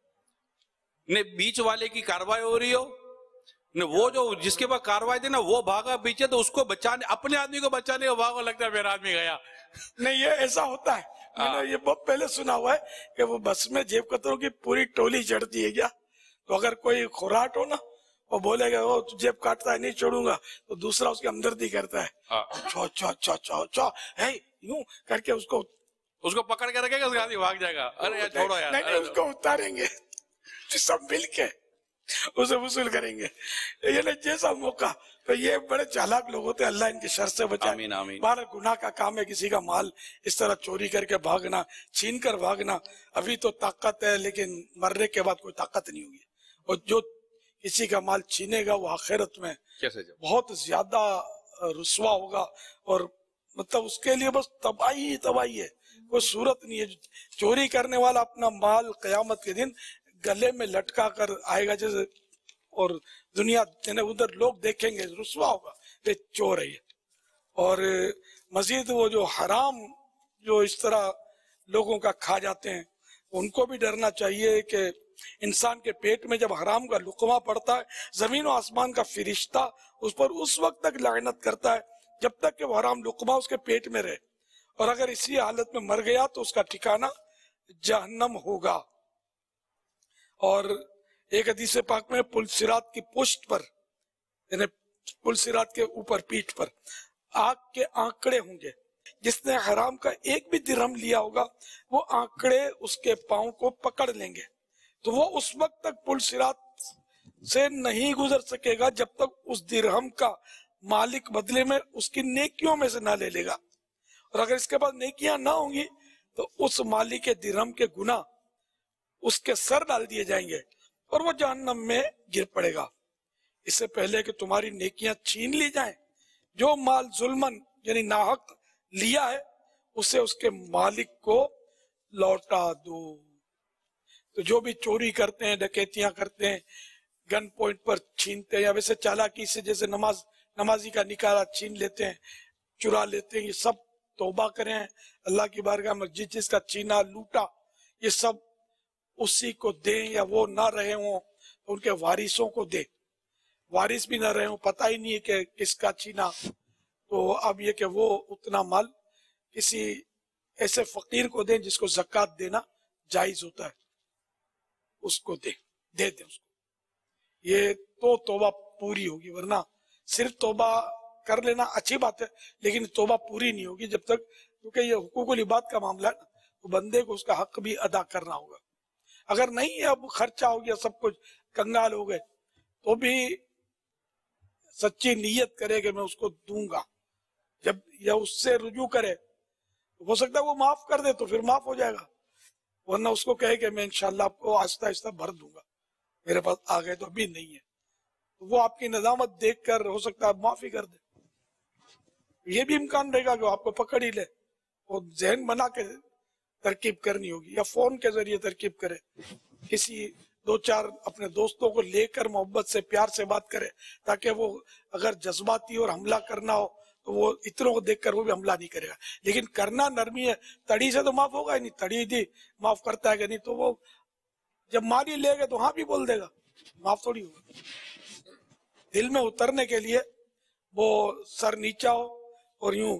نے بیچ والے کی کاروائی ہو رہی ہو، وہ جو جس کے پاس کاروائی تھی نا وہ بھاگا پیچھے، تو اس کو بچانے اپنے آدمی کو بچانے کو بھاگا، لگتا ہے میرا آدمی گیا. نہیں یہ ایسا ہوتا ہے، میں نے یہ بہت پہلے سنا ہوا ہے کہ وہ بس میں جیب کتروں کی پوری ٹولی چڑھتی ہے کیا، تو اگر کوئی خوراٹ ہو نا وہ بولے گا وہ جیب کاٹتا ہے نہیں چھوڑوں گا، تو دوسرا اس کی ہمدردی کرتا ہے، چو چو چو چو چو ہے یوں کر کے اس کو اس کو پکڑ کے رکھے گا، اس کا آدمی بھاگ جائے گا. ارے یار چھوڑو یار، نہیں اس کو اتاریں گے سب مل کے اسے وصول کریں گے. یہ نہیں جیسا موقع. تو یہ بڑے چالاک لوگ ہوتے ہیں، اللہ ان کی شر سے بچائے. آمین آمین. بارہ گناہ کا کام ہے کسی کا مال اس طرح چوری کر کے بھاگنا، چھین کر بھاگنا. ابھی تو طاقت ہے لیکن مرنے کے بعد کوئی طاقت نہیں ہوگی، اور جو کسی کا مال چھینے گا وہ آخرت میں بہت زیادہ رسوا ہوگا، اور مطلب اس کے لیے بس تباہی ہی تباہی ہے، کوئی صورت نہیں ہے. چوری کرنے والا اپنا مال قیامت کے دن گلے میں لٹکا کر آئے گا جیسے، اور دنیا ادھر لوگ دیکھیں گے، رسوا ہوگا یہ چور ہے. اور مزید وہ جو حرام جو اس طرح لوگوں کا کھا جاتے ہیں ان کو بھی ڈرنا چاہیے کہ انسان کے پیٹ میں جب حرام کا لقمہ پڑتا ہے، زمین و آسمان کا فرشتہ اس پر اس وقت تک لعنت کرتا ہے جب تک کہ وہ حرام لقمہ اس کے پیٹ میں رہے، اور اگر اسی حالت میں مر گیا تو اس کا ٹھکانہ جہنم ہوگا. اور ایک حدیث پاک میں پل صراط کی پشت پر یعنی پل صراط کے اوپر پیٹھ پر آگ کے آنکڑے ہوں گے، جس نے حرام کا ایک بھی درہم لیا ہوگا وہ آنکڑے اس کے پاؤں کو پکڑ لیں گے، تو وہ اس وقت تک پل صراط سے نہیں گزر سکے گا جب تک اس درہم کا مالک بدلے میں اس کی نیکیوں میں سے نہ لے لے گا، اور اگر اس کے پاس نیکیاں نہ ہوں گی تو اس مالک درہم کے گناہ اس کے سر ڈال دیے جائیں گے اور وہ جہنم میں گر پڑے گا۔ اس سے پہلے کہ تمہاری نیکیاں چھین لی جائیں، جو مال ظلمن یعنی ناحق لیا ہے اسے اس کے مالک کو لوٹا دو۔ تو جو بھی چوری کرتے ہیں، ڈکیتیاں کرتے ہیں، گن پوائنٹ پر چھینتے ہیں، یا ویسے چالاکی سے جیسے نماز نمازی کا نکالا چھین لیتے ہیں، چرا لیتے ہیں، یہ سب توبہ کریں اللہ کی بارگاہ میں۔ جس چیز کا چھینا لوٹا یہ سب اسی کو دیں، یا وہ نہ رہے ہوں تو ان کے وارثوں کو دیں، وارث بھی نہ رہے ہوں، پتہ ہی نہیں ہے کہ کس کا چھینا، تو اب یہ کہ وہ اتنا مال کسی ایسے فقیر کو دیں جس کو زکوٰۃ دینا جائز ہوتا ہے، اس کو دیں، دے دیں اس کو۔ یہ تو توبہ پوری ہوگی، ورنہ صرف توبہ کر لینا اچھی بات ہے لیکن توبہ پوری نہیں ہوگی جب تک، کیونکہ یہ حقوق العباد کا معاملہ ہے نا، تو بندے کو اس کا حق بھی ادا کرنا ہوگا۔ اگر نہیں ہے، اب خرچہ ہو گیا، سب کچھ کنگال ہو گئے، تو بھی سچی نیت کرے کہ میں اس کو دوں گا، جب یا اس سے رجوع کرے ہو سکتا ہے وہ معاف کر دے تو پھر معاف ہو جائے گا، ورنہ اس کو کہے کہ میں انشاءاللہ آپ کو آہستہ آہستہ بھر دوں گا، میرے پاس آ گئے تو ابھی نہیں ہے، تو وہ آپ کی ندامت دیکھ کر ہو سکتا ہے آپ معافی کر دے۔ یہ بھی امکان رہے گا کہ آپ کو پکڑ ہی لے، وہ ذہن بنا کے ترکیب کرنی ہوگی، یا فون کے ذریعے ترکیب کرے، کسی دو چار اپنے دوستوں کو لے کر محبت سے پیار سے بات کرے، تاکہ وہ اگر جذباتی اور حملہ کرنا ہو تو وہ اتنوں کو دیکھ کر وہ بھی حملہ نہیں کرے گا، لیکن کرنا نرمی ہے، تڑی سے تو معاف ہوگا ہی نہیں، تڑی تھی معاف کرتا ہے کہ نہیں، تو وہ جب ماری لے گا تو ہاں بھی بول دے گا، معاف تھوڑی ہوگا۔ دل میں اترنے کے لیے وہ سر نیچا ہو اور یوں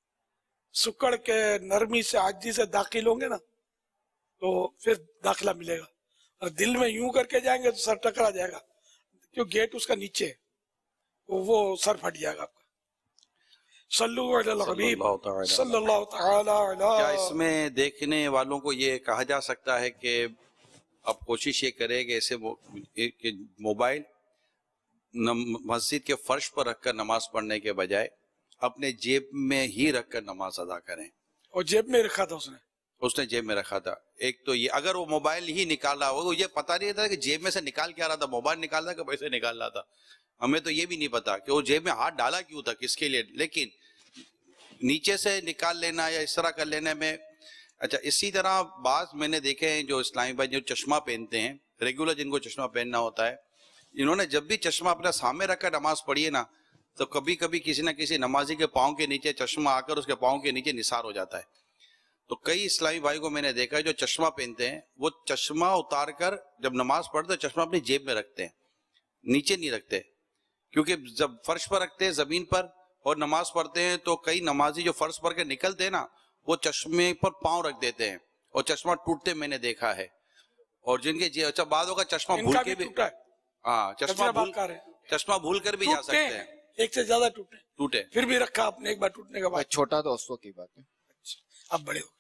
سکڑ کے نرمی سے عاجزی سے داخل ہوں گے نا تو پھر داخلہ ملے گا، اور دل میں یوں کر کے جائیں گے تو سر ٹکرا جائے گا، کیوں گیٹ اس کا نیچے ہے، تو وہ سر پھٹ جائے گا آپ کا۔ صلو علی الحبیب صلی اللہ تعالی علی۔ کیا اس میں دیکھنے والوں کو یہ کہا جا سکتا ہے کہ اب کوشش یہ کرے کہ اسے موبائل مسجد کے فرش پر رکھ کر نماز پڑھنے کے بجائے اپنے جیب میں ہی رکھ کر نماز ادا کریں؟ اور جیب میں رکھا تھا اس نے اس نے جیب میں رکھا تھا۔ ایک تو یہ اگر وہ موبائل ہی نکال رہا ہو، یہ پتہ نہیں تھا کہ جیب میں سے نکال کے آ رہا تھا، موبائل نکال رہا کہ پیسے نکال رہا تھا، ہمیں تو یہ بھی نہیں پتا کہ وہ جیب میں ہاتھ ڈالا کیوں تھا، کس کے لیے، لیکن نیچے سے نکال لینا یا اس طرح کر لینے میں۔ اچھا، اسی طرح بعض میں نے دیکھے ہیں جو اسلامی بھائی جو چشمہ پہنتے ہیں، ریگولر جن کو چشمہ پہننا ہوتا ہے، انہوں نے جب بھی چشمہ اپنا سامنے رکھ کر نماز پڑھی ہے نا تو کبھی کبھی کسی نہ کسی نمازی کے پاؤں کے نیچے چشمہ آ کر اس کے پاؤں کے نیچے نثار ہو جاتا ہے۔ تو کئی اسلامی بھائی کو میں نے دیکھا ہے جو چشمہ پہنتے ہیں وہ چشمہ اتار کر جب نماز پڑھتے چشمہ اپنی جیب میں رکھتے ہیں، نیچے نہیں رکھتے، کیونکہ جب فرش پر رکھتے ہیں زمین پر اور نماز پڑھتے ہیں تو کئی نمازی جو فرش پر کے نکلتے ہیں نا وہ چشمے پر پاؤں رکھ دیتے ہیں اور چشمہ ٹوٹتے میں نے دیکھا ہے، اور جن کے اچھا بعد ہوگا چشمہ بھول کے بھی، ہاں چشمہ بھول چشمہ بھول کر بھی جا سکتے ہیں، ایک سے زیادہ ٹوٹے ٹوٹے پھر بھی رکھا آپ نے ایک بار ٹوٹنے کا بعد، چھوٹا دوستوں کی بات ہے، اب بڑے ہو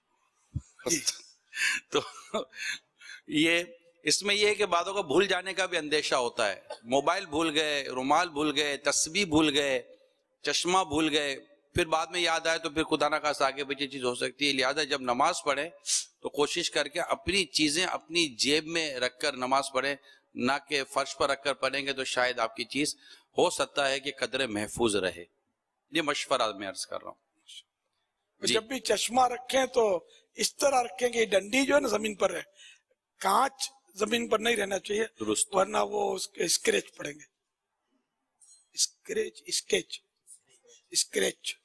تو یہ اس میں یہ ہے کہ بعدوں کا بھول جانے کا بھی اندیشہ ہوتا ہے، موبائل بھول گئے، رومال بھول گئے، تسبیح بھول گئے، چشمہ بھول گئے، پھر بعد میں یاد آئے تو پھر خدا نہ خواستہ آگے پیچھے چیز ہو سکتی ہے، لہٰذا جب نماز پڑھیں تو کوشش کر کے اپنی چیزیں اپنی جیب میں رکھ کر نماز پڑھیں، نہ کہ فرش پر رکھ کر پڑھیں گے تو شاید آپ کی چیز ہو سکتا ہے کہ قدر محفوظ رہے۔ یہ مشورہ میں عرض کر رہا ہوں۔ جب بھی چشمہ رکھیں تو اس طرح رکھیں کہ ڈنڈی جو ہے نا زمین پر ہے، کانچ زمین پر نہیں رہنا چاہیے، ورنہ وہ اس کے اسکریچ پڑیں گے، اسکریچ اسکیچ اسکریچ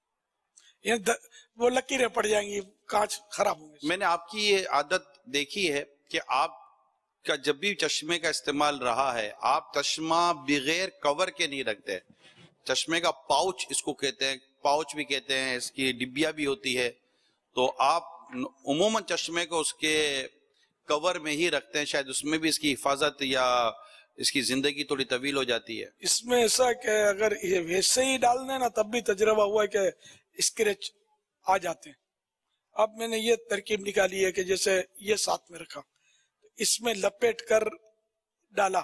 وہ لکیریں پڑ جائیں گی، کانچ خراب ہوں گے۔ میں نے آپ کی یہ عادت دیکھی ہے کہ آپ کا جب بھی چشمے کا استعمال رہا ہے آپ چشمہ بغیر کور کے نہیں رکھتے، چشمے کا پاؤچ اس کو کہتے ہیں، پاؤچ بھی کہتے ہیں، اس کی ڈبیا بھی ہوتی ہے، تو آپ عموماً چشمے کو اس کے کور میں ہی رکھتے ہیں، شاید اس میں بھی اس کی حفاظت یا اس کی زندگی تھوڑی طویل ہو جاتی ہے؟ اس میں ایسا کہ اگر یہ ویسے ہی ڈال دیں نا تب بھی تجربہ ہوا ہے کہ اسکریچ آ جاتے ہیں. اب میں نے یہ ترکیب نکالی ہے کہ جیسے یہ ساتھ میں رکھا، اس میں لپیٹ کر ڈالا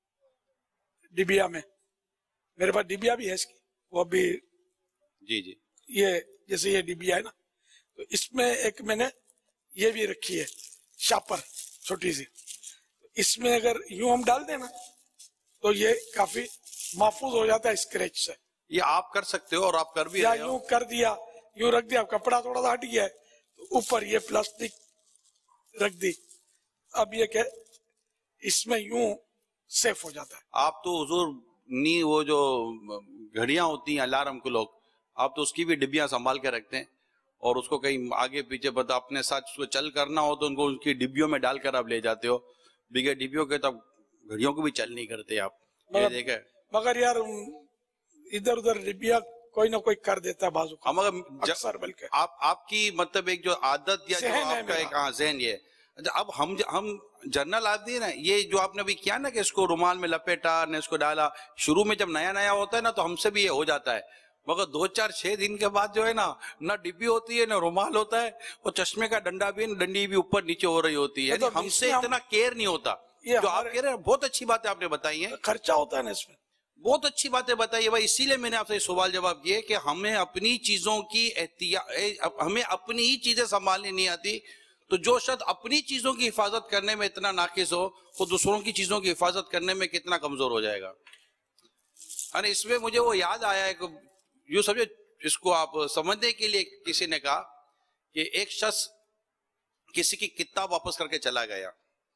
ڈبیا میں، میرے پاس ڈبیا بھی ہے اس کی، وہ بھی جی جی یہ جیسے یہ ڈبیا ہے نا، تو اس میں ایک میں نے یہ بھی رکھی ہے شاپر چھوٹی سی، اس میں اگر یوں ہم ڈال دیں نا تو یہ کافی محفوظ ہو جاتا ہے اسکریچ سے. یہ آپ کر سکتے ہو اور آپ کر بھی یا رہے ہو. یوں کر دیا، یوں رکھ دیا، کپڑا تھوڑا سا ہٹ گیا ہے تو اوپر یہ پلاسٹک رکھ دی، اب یہ کہ اس میں یوں سیف ہو جاتا ہے. آپ تو حضور نی وہ جو گھڑیاں ہوتی ہیں الارم کو لوگ، آپ تو اس کی بھی ڈبیاں سنبھال کے رکھتے ہیں اور اس کو کہیں آگے پیچھے بتا اپنے ساتھ اس کو چل کرنا ہو تو ان کو ان کی ڈبیوں میں ڈال کر آپ لے جاتے ہو. بغیر ڈبیوں کے تب گھڑیوں کو بھی چل نہیں کرتے آپ. یہ دیکھیں مگر یار ادھر ادھر ڈبیا کوئی نہ کوئی کر دیتا ہے بازو کا، اکثر بلکہ آپ آپ کی مطلب ایک جو عادت یا جو آپ کا ایک ذہن یہ اب ہم ہم جنرل آدمی نا، یہ جو آپ نے ابھی کیا نا کہ اس کو رومال میں لپیٹا نے اس کو ڈالا، شروع میں جب نیا نیا ہوتا ہے نا تو ہم سے بھی یہ ہو جاتا ہے، مگر دو چار چھ دن کے بعد جو ہے نا نہ ڈبی ہوتی ہے نہ رومال ہوتا ہے، اور چشمے کا ڈنڈا بھی ڈنڈی بھی اوپر نیچے ہو رہی ہوتی ہے، یعنی ہم سے اتنا کیئر نہیں ہوتا. جو آپ کہہ رہے ہیں بہت اچھی باتیں آپ نے بتائی ہیں، خرچہ ہوتا ہے نا اس میں، بہت اچھی باتیں بتائیے بھائی. اسی لیے میں نے آپ سے سوال جواب کیے کہ ہمیں اپنی چیزوں کی احتیاط، ہمیں اپنی ہی چیزیں سنبھالنے نہیں آتی، تو جو شخص اپنی چیزوں کی حفاظت کرنے میں اتنا ناقص ہو وہ دوسروں کی چیزوں کی حفاظت کرنے میں کتنا کمزور ہو جائے گا. یعنی اس میں مجھے وہ یاد آیا ہے کہ یوں سمجھے، اس کو آپ سمجھنے کے لیے کسی نے کہا کہ ایک شخص کسی کی کتاب واپس کر کے چلا گیا،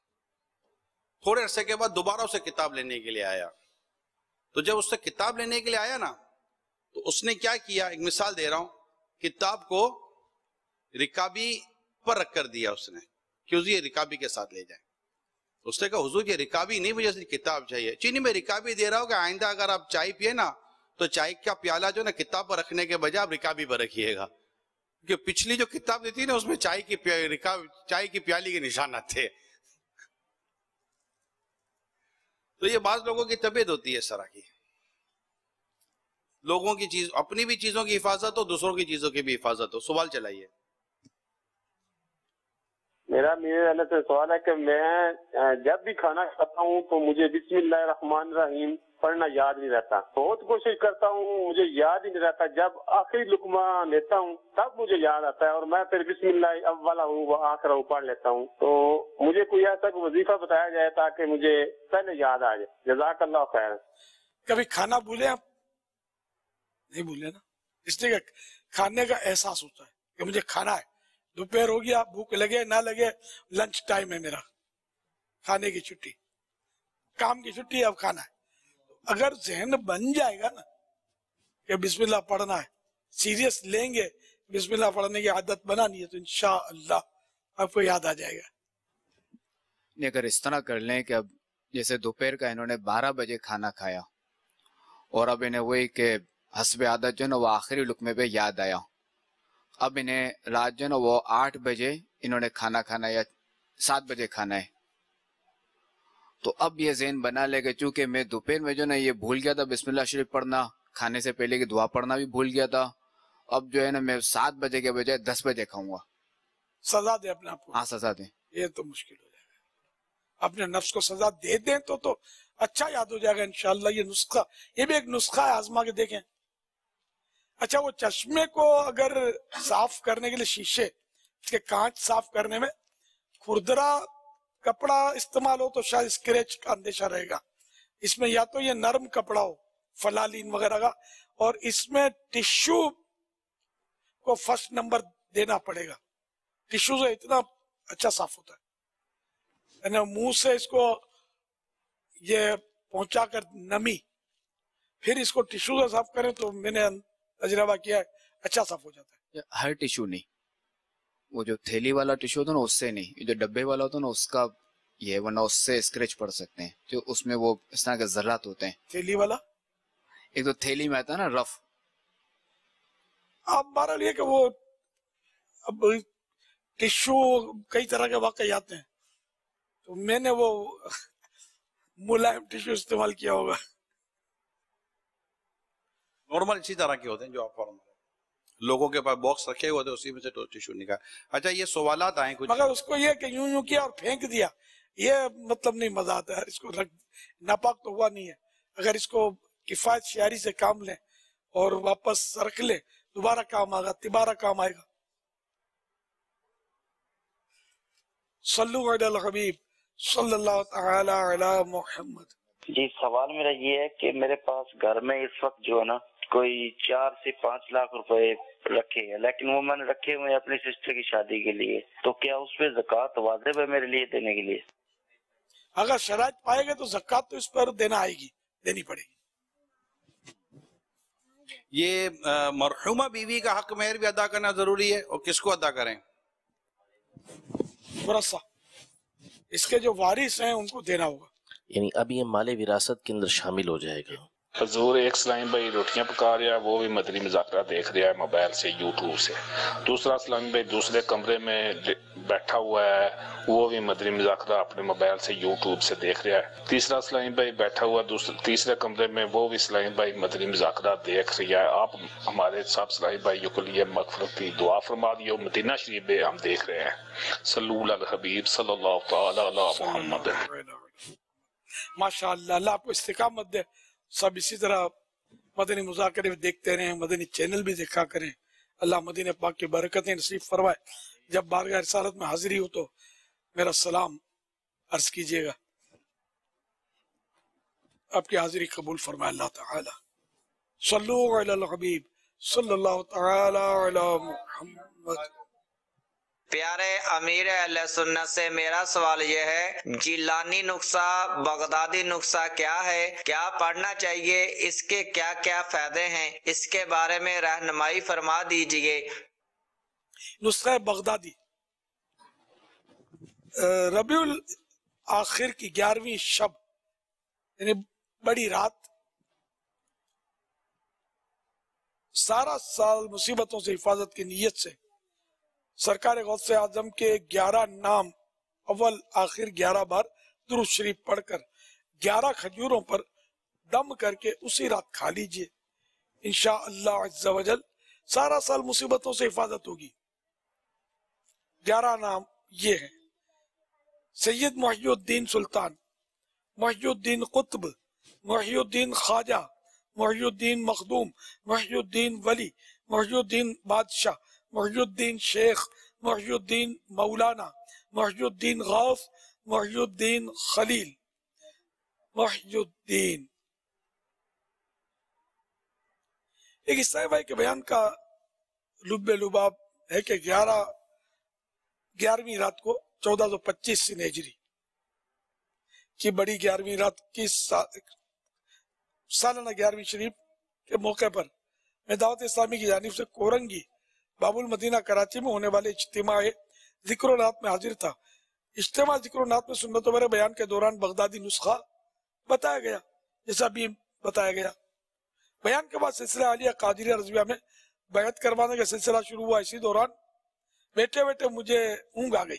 تھوڑے عرصے کے بعد دوبارہ اسے کتاب لینے کے لیے آیا، تو جب اس سے کتاب لینے کے لیے آیا نا تو اس نے کیا کیا، ایک مثال دے رہا ہوں، کتاب کو رکابی پر رکھ کر دیا اس نے کہ یہ رکابی کے ساتھ لے جائیں. اس نے کہا حضور یہ رکابی نہیں، مجھے کتاب چاہیے. چینی میں رکابی دے رہا ہوں کہ آئندہ اگر آپ چائے پیے نا تو چائے کا پیالہ جو نا کتاب پر رکھنے کے بجائے آپ رکابی پر رکھیے گا، کیونکہ پچھلی جو کتاب دیتی نا اس میں چائے کی چائے کی پیالی کے نشانات تھے. تو یہ بعض لوگوں کی طبیعت ہوتی ہے اس طرح کی، لوگوں کی چیز، اپنی بھی چیزوں کی حفاظت ہو، دوسروں کی چیزوں کی بھی حفاظت ہو. سوال چلائیے. میرا میرے اللہ سے سوال ہے کہ میں جب بھی کھانا کھاتا ہوں تو مجھے بسم اللہ الرحمن الرحیم پڑھنا یاد نہیں رہتا. بہت کوشش کرتا ہوں، مجھے یاد ہی نہیں رہتا. جب آخری لقمہ لیتا ہوں تب مجھے یاد آتا ہے، اور میں پھر بسم اللہ اولا ہوں وہ آخرا ہوں پڑھ لیتا ہوں. تو مجھے کوئی ایسا کوئی وظیفہ بتایا جائے تاکہ مجھے پہلے یاد آ جائے. جزاک اللہ خیر. کبھی کھانا بھولے آپ؟ نہیں بھولے نا، اس لیے کھانے کا احساس ہوتا ہے کہ مجھے کھانا ہے. دوپہر ہو گیا، بھوک لگے نہ لگے، لنچ ٹائم ہے میرا، کھانے کی چھٹی، کام کی چھٹی، اب کھانا ہے. اگر ذہن بن جائے گا نا کہ بسم اللہ پڑھنا ہے، سیریس لیں گے، بسم اللہ پڑھنے کی عادت بنانی ہے تو انشاءاللہ آپ کو یاد آ جائے گا. اگر اس طرح کر لیں کہ اب جیسے دوپہر کا انہوں نے بارہ بجے کھانا کھایا اور اب انہیں وہی کہ حسب عادت جو نا وہ آخری لقمے پہ یاد آیا، اب انہیں رات جو نا وہ آٹھ بجے انہوں نے کھانا کھانا یا سات بجے کھانا ہے، تو اب یہ ذہن بنا لے گا چونکہ میں دوپہر میں جو نا یہ بھول گیا تھا بسم اللہ شریف پڑھنا، کھانے سے پہلے کی دعا پڑھنا بھی بھول گیا تھا، اب جو ہے نا میں سات بجے کے بجائے دس بجے کھاؤں گا. سزا دے اپنے آپ کو. ہاں سزا دیں. یہ تو مشکل ہو جائے گا. اپنے نفس کو سزا دے دیں تو تو اچھا یاد ہو جائے گا انشاءاللہ. یہ نسخہ، یہ بھی ایک نسخہ ہے، آزما کے دیکھیں. اچھا وہ چشمے کو اگر صاف کرنے کے لیے شیشے کے کانچ صاف کرنے میں کھردرا کپڑا استعمال ہو تو شاید اسکریچ کا اندیشہ رہے گا. اس میں یا تو یہ نرم کپڑا ہو فلالین وغیرہ کا، اور اس میں ٹشو کو فرسٹ نمبر دینا پڑے گا. ٹشو سے اتنا اچھا صاف ہوتا ہے، یعنی منہ سے اس کو یہ پہنچا کر نمی پھر اس کو ٹشو سے صاف کریں تو میں نے تجربہ کیا ہے اچھا صاف ہو جاتا ہے. ہر ٹشو نہیں، وہ جو تھیلی والا ٹشو ہوتا ہے نا اس سے نہیں، جو ڈبے والا ہوتا ہے نا اس کا یہ، ورنہ اس سے اسکریچ پڑ سکتے ہیں، جو اس میں وہ اس طرح کے ذرات ہوتے ہیں. تھیلی والا ایک تو تھیلی میں آتا ہے نا رف. اب بہرحال لیے کہ وہ اب ٹشو کئی طرح کے واقعی آتے ہیں، تو میں نے وہ ملائم ٹیشو استعمال کیا ہوگا. نارمل اسی طرح کے ہوتے ہیں جو آپ فارم لوگوں کے پاس باکس رکھے ہوئے تھے اسی میں سے ٹیشو نکال. اچھا یہ سوالات آئیں کچھ, مگر اس کو یہ کہ یوں یوں کیا اور پھینک دیا, یہ مطلب نہیں مزہ آتا ہے. اس کو رکھ ناپاک تو ہوا نہیں ہے. اگر اس کو کفایت شعاری سے کام لیں اور واپس رکھ لیں دوبارہ کام آگا, تبارہ کام آئے گا. صلو علی الحبیب صلی اللہ تعالی علی محمد. جی سوال میرا یہ ہے کہ میرے پاس گھر میں اس وقت جو ہے نا کوئی چار سے پانچ لاکھ روپے رکھے ہیں, لیکن وہ میں نے رکھے ہوئے اپنی سسٹر کی شادی کے لیے, تو کیا اس پہ زکوٰۃ واجب ہے میرے لیے دینے کے لیے؟ اگر شرائط پائے گے تو زکوٰۃ تو اس پر دینا آئے گی, دینی پڑے گی. یہ مرحومہ بیوی کا حق مہر بھی ادا کرنا ضروری ہے, اور کس کو ادا کریں؟ ورثہ, اس کے جو وارث ہیں ان کو دینا ہوگا. یعنی اب یہ مال وراثت کے اندر شامل ہو جائے گا. حضور ایک سلائم بھائی روٹیاں پکا رہا ہے, وہ بھی مدنی مذاکرہ دیکھ رہا ہے موبائل سے, یوٹیوب سے. دوسرا سلائم بھائی دوسرے کمرے میں بیٹھا ہوا ہے, وہ بھی مدنی مذاکرہ اپنے موبائل سے یوٹیوب سے دیکھ رہا ہے. تیسرا سلائم بھائی بیٹھا ہوا دوسرے تیسرے کمرے میں, وہ بھی سلائم بھائی مدنی مذاکرہ دیکھ رہا ہے. آپ ہمارے سب سلائم بھائیوں کے لیے مغفرت کی دعا فرما دیو. مدینہ شریف میں ہم دیکھ رہے ہیں. صلو علی الحبیب صلی اللہ تعالی علی محمد. ماشاءاللہ, اللہ آپ کو استقامت دے. سب اسی طرح مدنی مذاکرے بھی دیکھتے رہیں, مدنی چینل بھی دیکھا کریں. اللہ مدینہ پاک کی برکتیں نصیب فرمائے. جب بارگاہ رسالت میں حاضری ہو تو میرا سلام عرض کیجئے گا. آپ کی حاضری قبول فرمائے اللہ تعالی. صلو علی الحبیب صلی اللہ تعالی علی محمد. پیارے امیر اہل سنت سے میرا سوال یہ ہے, جیلانی نسخہ بغدادی نسخہ کیا ہے, کیا پڑھنا چاہیے, اس کے کیا کیا فائدے ہیں, اس کے بارے میں رہنمائی فرما دیجئے. نسخہ بغدادی ربیع الاخر کی گیارہویں شب یعنی بڑی رات, سارا سال مصیبتوں سے حفاظت کی نیت سے سرکار غوث اعظم کے گیارہ نام اول آخر گیارہ بار درود شریف پڑھ کر گیارہ کھجوروں پر دم کر کے اسی رات کھا لیجئے. انشاءاللہ عز و جل سارا سال مصیبتوں سے حفاظت ہوگی. گیارہ نام یہ ہیں: سید محی الدین سلطان, محی الدین قطب, محی الدین خواجہ, محی الدین مخدوم, محی الدین ولی, محی الدین بادشاہ, محی الدین شیخ, محی الدین مولانا, محی الدین غوث, محی الدین خلیل, محی الدین. ایک عیسائی بھائی کے بیان کا لب لباب ہے کہ گیارہ گیارہویں رات کو چودہ سو پچیس سن ہجری کی بڑی گیارہویں رات کی سالانہ گیارہویں شریف کے موقع پر میں دعوت اسلامی کی جانب سے کورنگی باب المدینہ کراچی میں ہونے والے اجتماع ذکر و نعت میں حاضر تھا. اجتماع ذکر و نعت میں سنت و برے بیان کے دوران بغدادی نسخہ بتایا گیا جیسا بھی بتایا گیا. بیان کے بعد سلسلہ عالیہ قادریہ رضویہ میں بیعت کروانے کا سلسلہ شروع ہوا. اسی دوران بیٹھے بیٹھے مجھے اونگ آ گئی.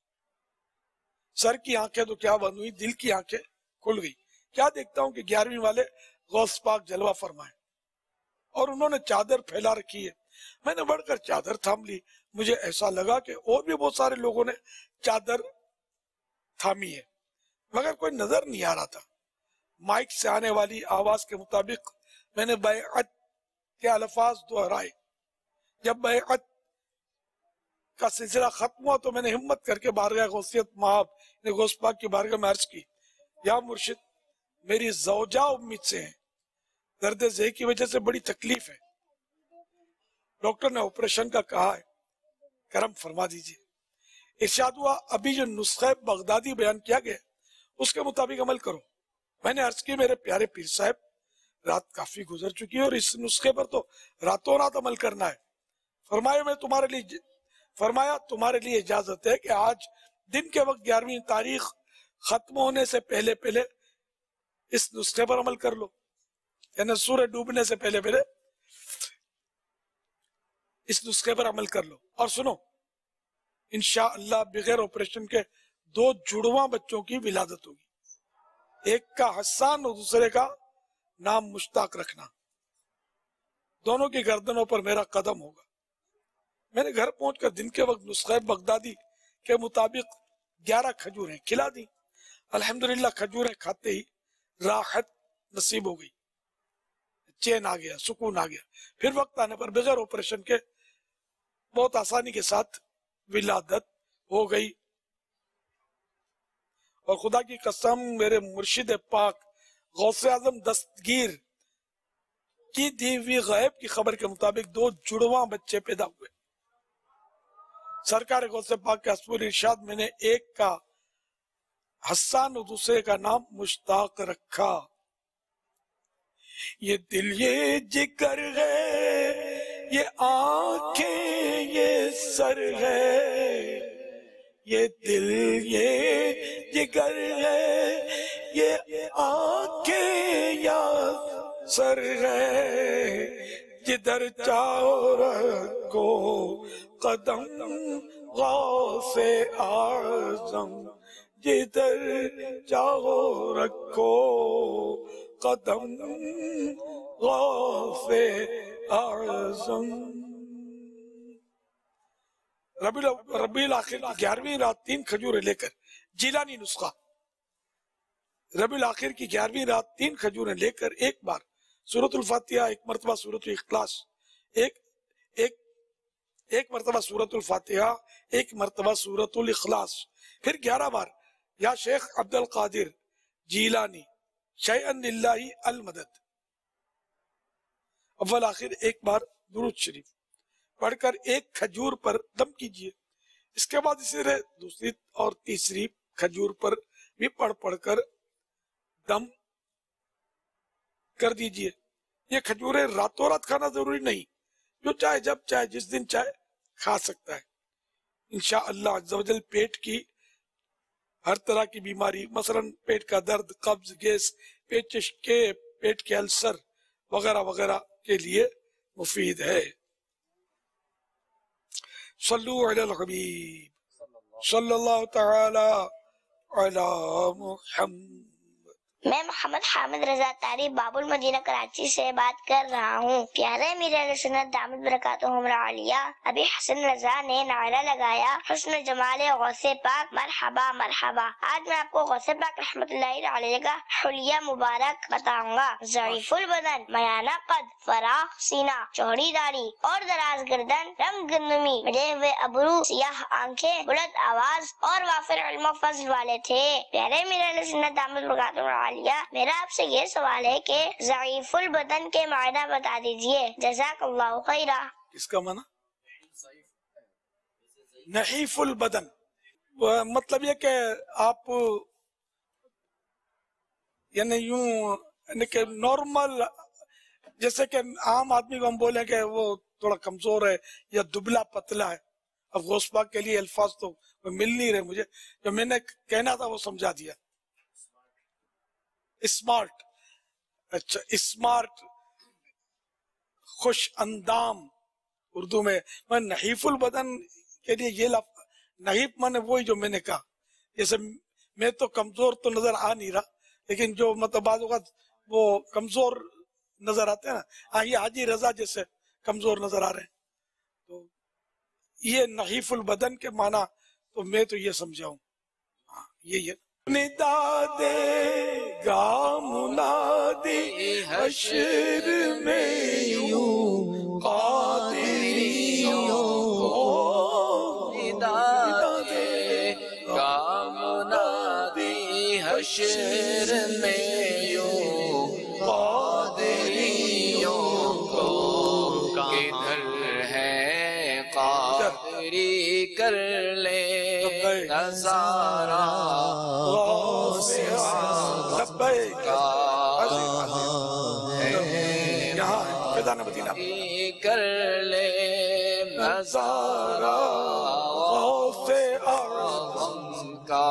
سر کی آنکھیں تو کیا بند ہوئی, دل کی آنکھیں کھل گئی. کیا دیکھتا ہوں کہ گیارہویں والے غوث پاک جلوہ فرمائے اور انہوں نے چادر پھیلا رکھی ہے. میں نے بڑھ کر چادر تھام لی. مجھے ایسا لگا کہ اور بھی بہت سارے لوگوں نے چادر تھامی ہے مگر کوئی نظر نہیں آ رہا تھا. مائک سے آنے والی آواز کے مطابق میں نے بیعت کے الفاظ دہرائے. جب بیعت کا سلسلہ ختم ہوا تو میں نے ہمت کر کے بارگاہ غوثیت مآب نے غوث پاک کی بارگاہ میں عرض کی, یا مرشد میری زوجہ امید سے ہیں, درد ذہ کی وجہ سے بڑی تکلیف ہے, ڈاکٹر نے آپریشن کا کہا ہے, کرم فرما دیجئے. ارشاد ہوا ابھی جو نسخہ بغدادی بیان کیا گیا اس کے مطابق عمل کرو. میں نے عرض کی میرے پیارے پیر صاحب رات کافی گزر چکی ہے اور اس نسخے پر تو راتوں رات عمل کرنا ہے. فرمایا میں تمہارے لیے فرمایا تمہارے لیے اجازت ہے کہ آج دن کے وقت گیارہویں تاریخ ختم ہونے سے پہلے پہلے اس نسخے پر عمل کر لو, یعنی سورج ڈوبنے سے پہلے پہلے اس نسخے پر عمل کر لو. اور سنو انشاءاللہ بغیر آپریشن کے دو جڑواں بچوں کی ولادت ہوگی، ایک کا حسان اور دوسرے کا نام مشتاق رکھنا، دونوں کی گردنوں پر میرا قدم ہوگا۔ میں نے گھر پہنچ کر دن کے وقت نسخہ بغدادی کے مطابق گیارہ کھجوریں کھلا دی۔ الحمدللہ کھجوریں کھاتے ہی راحت نصیب ہو گئی، چین آ گیا، سکون آ گیا۔ پھر وقت آنے پر بغیر آپریشن کے بہت آسانی کے ساتھ ولادت ہو گئی، اور خدا کی قسم میرے مرشد پاک غوث اعظم دستگیر کی دی ہوئی غیب کی خبر کے مطابق دو جڑواں بچے پیدا ہوئے۔ سرکار غوث پاک کے حسب الارشاد میں نے ایک کا حسان اور دوسرے کا نام مشتاق رکھا۔ یہ دل یہ جگر ہے، یہ آنکھیں یہ سر ہے، یہ دل یہ جگر ہے، یہ آنکھیں یا سر ہے، جدھر چاہو رکھو قدم غوث اعظم، جدھر چاہو رکھو قدم غوث اعظم۔ ربیع الاخر کی گیارہویں رات تین کھجوریں لے کر جیلانی نسخہ، ربیع الاخر کی گیارہویں رات تین کھجوریں لے کر ایک بار سورۃ الفاتحہ، ایک مرتبہ سورۃ الاخلاص، ایک ایک ایک مرتبہ سورۃ الفاتحہ، ایک مرتبہ سورۃ الاخلاص، پھر گیارہ بار یا شیخ عبد القادر جیلانی شیئن للہ المدد، اول آخر ایک بار درود شریف پڑھ کر ایک کھجور پر دم کیجئے۔ اس کے بعد اسی طرح دوسری اور تیسری کھجور پر بھی پڑھ پڑھ کر دم کر دیجئے۔ یہ کھجوریں راتوں رات کھانا ضروری نہیں، جو چاہے جب چاہے جس دن چاہے کھا سکتا ہے۔ انشاءاللہ عز و جل پیٹ کی ہر طرح کی بیماری، مثلا پیٹ کا درد، قبض، گیس، پیچش کے پیٹ کے السر وغیرہ وغیرہ کے لیے مفید ہے۔ صلو علی الحبیب صلی اللہ تعالی علی محمد۔ میں محمد حامد رضا طاری باب المدینہ کراچی سے بات کر رہا ہوں۔ پیارے امیر اہل سنت دامت برکاتہم العالیہ ابی حسن رضا نے نعرہ لگایا، حسن جمال غوث پاک مرحبا مرحبا۔ آج میں آپ کو غوث پاک رحمت اللہ علیہ کا حلیہ مبارک بتاؤں گا۔ ضعیف البدن، میانہ قد، فراخ سینہ، چوڑی داڑھی اور دراز گردن، رنگ گندمی، ملے ہوئے ابرو، سیاہ آنکھیں، بلند آواز اور وافر علم و فضل والے تھے۔ پیارے امیر اہل سنت دامت برکاتہم العالیہ، میرا آپ سے یہ سوال ہے کہ ضعیف البدن کے معنی بتا دیجئے، جزاک اللہ خیرہ۔ اس کا معنی نحیف البدن مطلب یہ کہ آپ یعنی یوں یعنی کہ نارمل، جیسے کہ عام آدمی کو ہم بولیں کہ وہ تھوڑا کمزور ہے یا دبلا پتلا ہے۔ اب غوث پاک کے لیے الفاظ تو مل نہیں رہے مجھے، جو میں نے کہنا تھا وہ سمجھا دیا۔ اسمارٹ، اچھا اسمارٹ، خوش اندام اردو میں۔ میں نحیف البدن کے لیے یہ لفظ نحیف مانے وہی جو میں نے کہا، جیسے میں تو کمزور تو نظر آ نہیں رہا، لیکن جو مطلب بعض اوقات وہ کمزور نظر آتے ہیں نا، ہاں یہ حاجی رضا جیسے کمزور نظر آ رہے ہیں، تو یہ نحیف البدن کے معنی تو میں تو یہ سمجھا ہوں، ہاں یہی ہے۔ ندا دے گا منادی حشر میں یوں قادریوں کو، ندا دے گا منادی حشر میں یوں قادریوں کو، کدھر ہے قادری کر لے نظارہ غوث لبیک یہاں فیضان مدینہ کر لے نظارہ غوث اعظم کا۔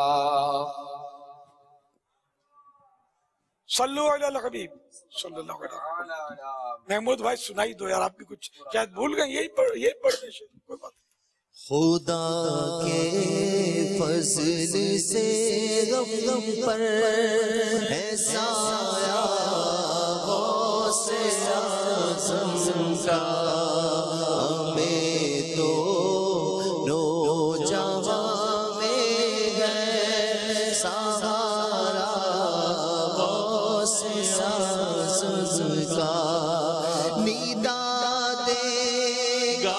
صلو علی الحبیب صلی اللہ علیہ وسلم۔ محمود بھائی سنائی دو یار، آپ بھی کچھ شاید بھول گئے، یہی پڑھ یہی پڑھ کوئی بات نہیں۔ خدا کے فضل سے غم غم پر ہے سایہ غوث اعظم کا، ہمیں تو نوجوان میں ہے سہارا غوث اعظم کا، ندا دے گا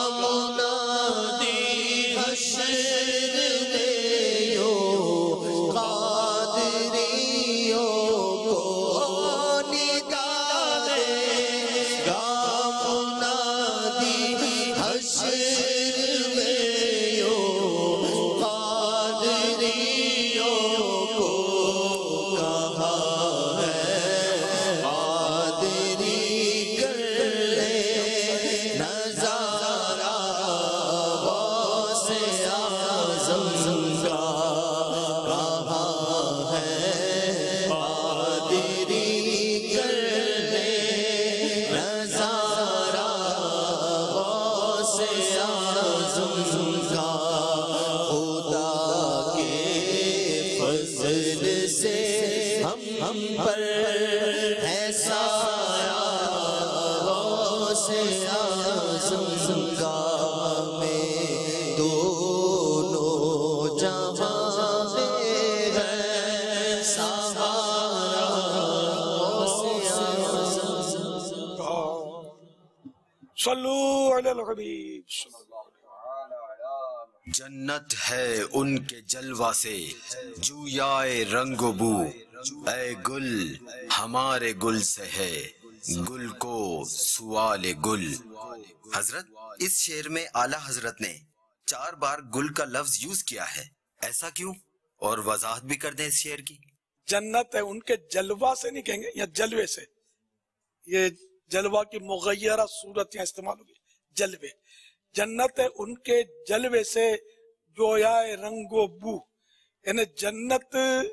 جنت ہے ان کے جلوہ سے جویائے رنگ و بو، اے گل ہمارے گل سے ہے گل کو سوال گل۔ حضرت اس شعر میں اعلیٰ حضرت نے چار بار گل کا لفظ یوز کیا ہے، ایسا کیوں؟ اور وضاحت بھی کر دیں اس شعر کی۔ جنت ہے ان کے جلوہ سے نہیں کہیں گے، یا جلوے سے، یہ جلوہ کی مغیرہ صورت یہاں استعمال ہوگی، جلوے۔ جنت ہے ان کے جلوے سے جویائے رنگ و بو، یعنی جنت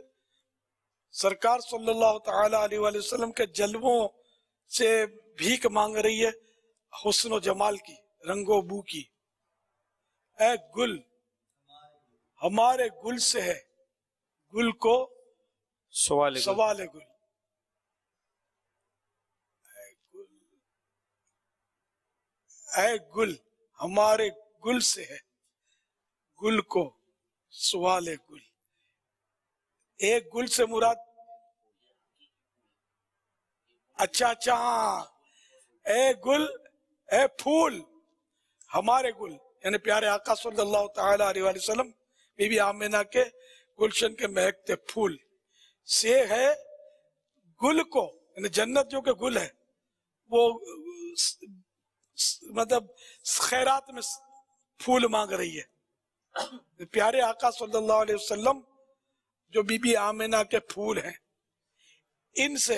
سرکار صلی اللہ تعالی علیہ وآلہ وسلم کے جلووں سے بھیک مانگ رہی ہے، حسن و جمال کی، رنگ و بو کی۔ اے گل ہمارے گل سے ہے گل کو سوال سوال گل۔ اے گل ہمارے گل سے ہے گل کو سوال گل۔ ایک گل سے مراد اچھا اچھا ہاں، اے گل اے پھول ہمارے گل، یعنی پیارے آقا صلی اللہ تعالی علیہ وآلہ وسلم بی بی آمینہ کے گلشن کے مہکتے پھول سے ہے گل کو، یعنی جنت جو کہ گل ہے وہ مطلب خیرات میں پھول مانگ رہی ہے۔ پیارے آقا صلی اللہ علیہ وسلم جو بی بی آمینہ کے پھول ہیں، ان سے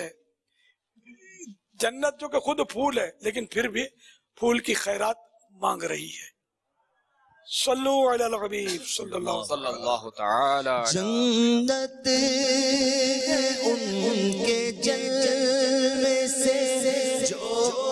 جنت جو کہ خود پھول ہے لیکن پھر بھی پھول کی خیرات مانگ رہی ہے۔ صلو علی الحبیب صلی اللہ تعالی۔ جنت ان کے جلوے سے جو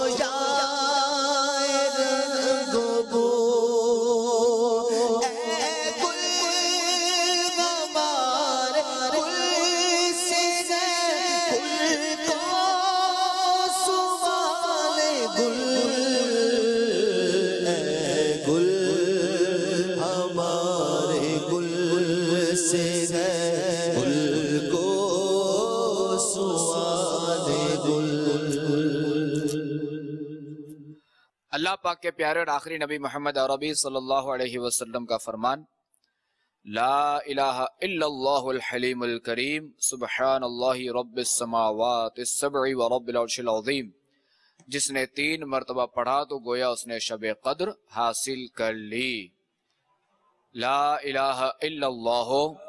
اللہ پاک کے پیارے اور آخری نبی محمد عربی صلی اللہ علیہ وسلم کا فرمان، لا الہ الا اللہ الحلیم الکریم سبحان اللہ رب السماوات السبع و رب العرش العظیم، جس نے تین مرتبہ پڑھا تو گویا اس نے شب قدر حاصل کر لی۔ لا الہ الا اللہ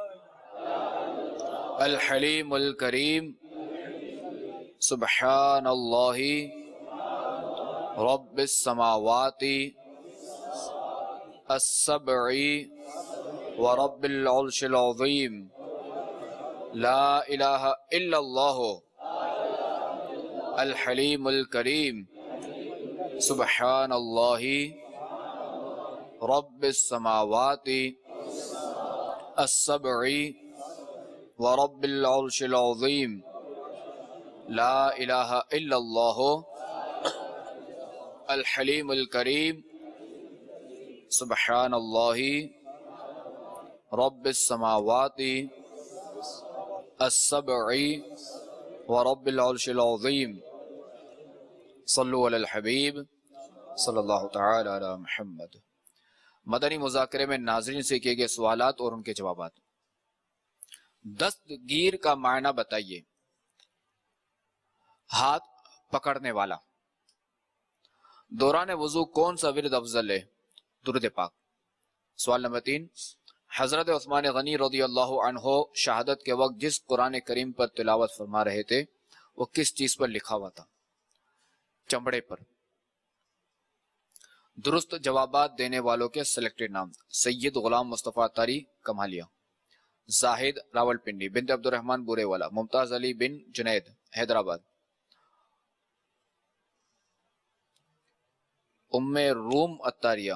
الحلیم الکریم سبحان اللہ رب السماوات السبع ورب العرش العظیم، لا الہ الا اللہ الحلیم الکریم سبحان اللہ رب السماوات السبع ورب العرش العظیم لا الہ الا اللہ الحلیم الکریم سبحان اللہ رب السماوات السبع ورب العرش العظیم صلو علی الحبیب صلی اللہ تعالی علی محمد۔ مدنی مذاکرے میں ناظرین سے کیے گئے سوالات اور ان کے جوابات۔ دستگیر کا معنی بتائیے۔ ہاتھ پکڑنے والا۔ دوران وضو کون سا ورد افضل ہے؟ درود پاک۔ سوال نمبر تین، حضرت عثمان غنی رضی اللہ عنہ شہادت کے وقت جس قرآن کریم پر تلاوت فرما رہے تھے وہ کس چیز پر لکھا ہوا تھا؟ چمڑے پر۔ درست جوابات دینے والوں کے سلیکٹڈ نام: سید غلام مصطفیٰ تاری کمالیہ، زاہد راول پنڈی، بنت عبد الرحمن بورے والا، ممتاز علی بن جنید حیدرآباد، ام روم اتاریہ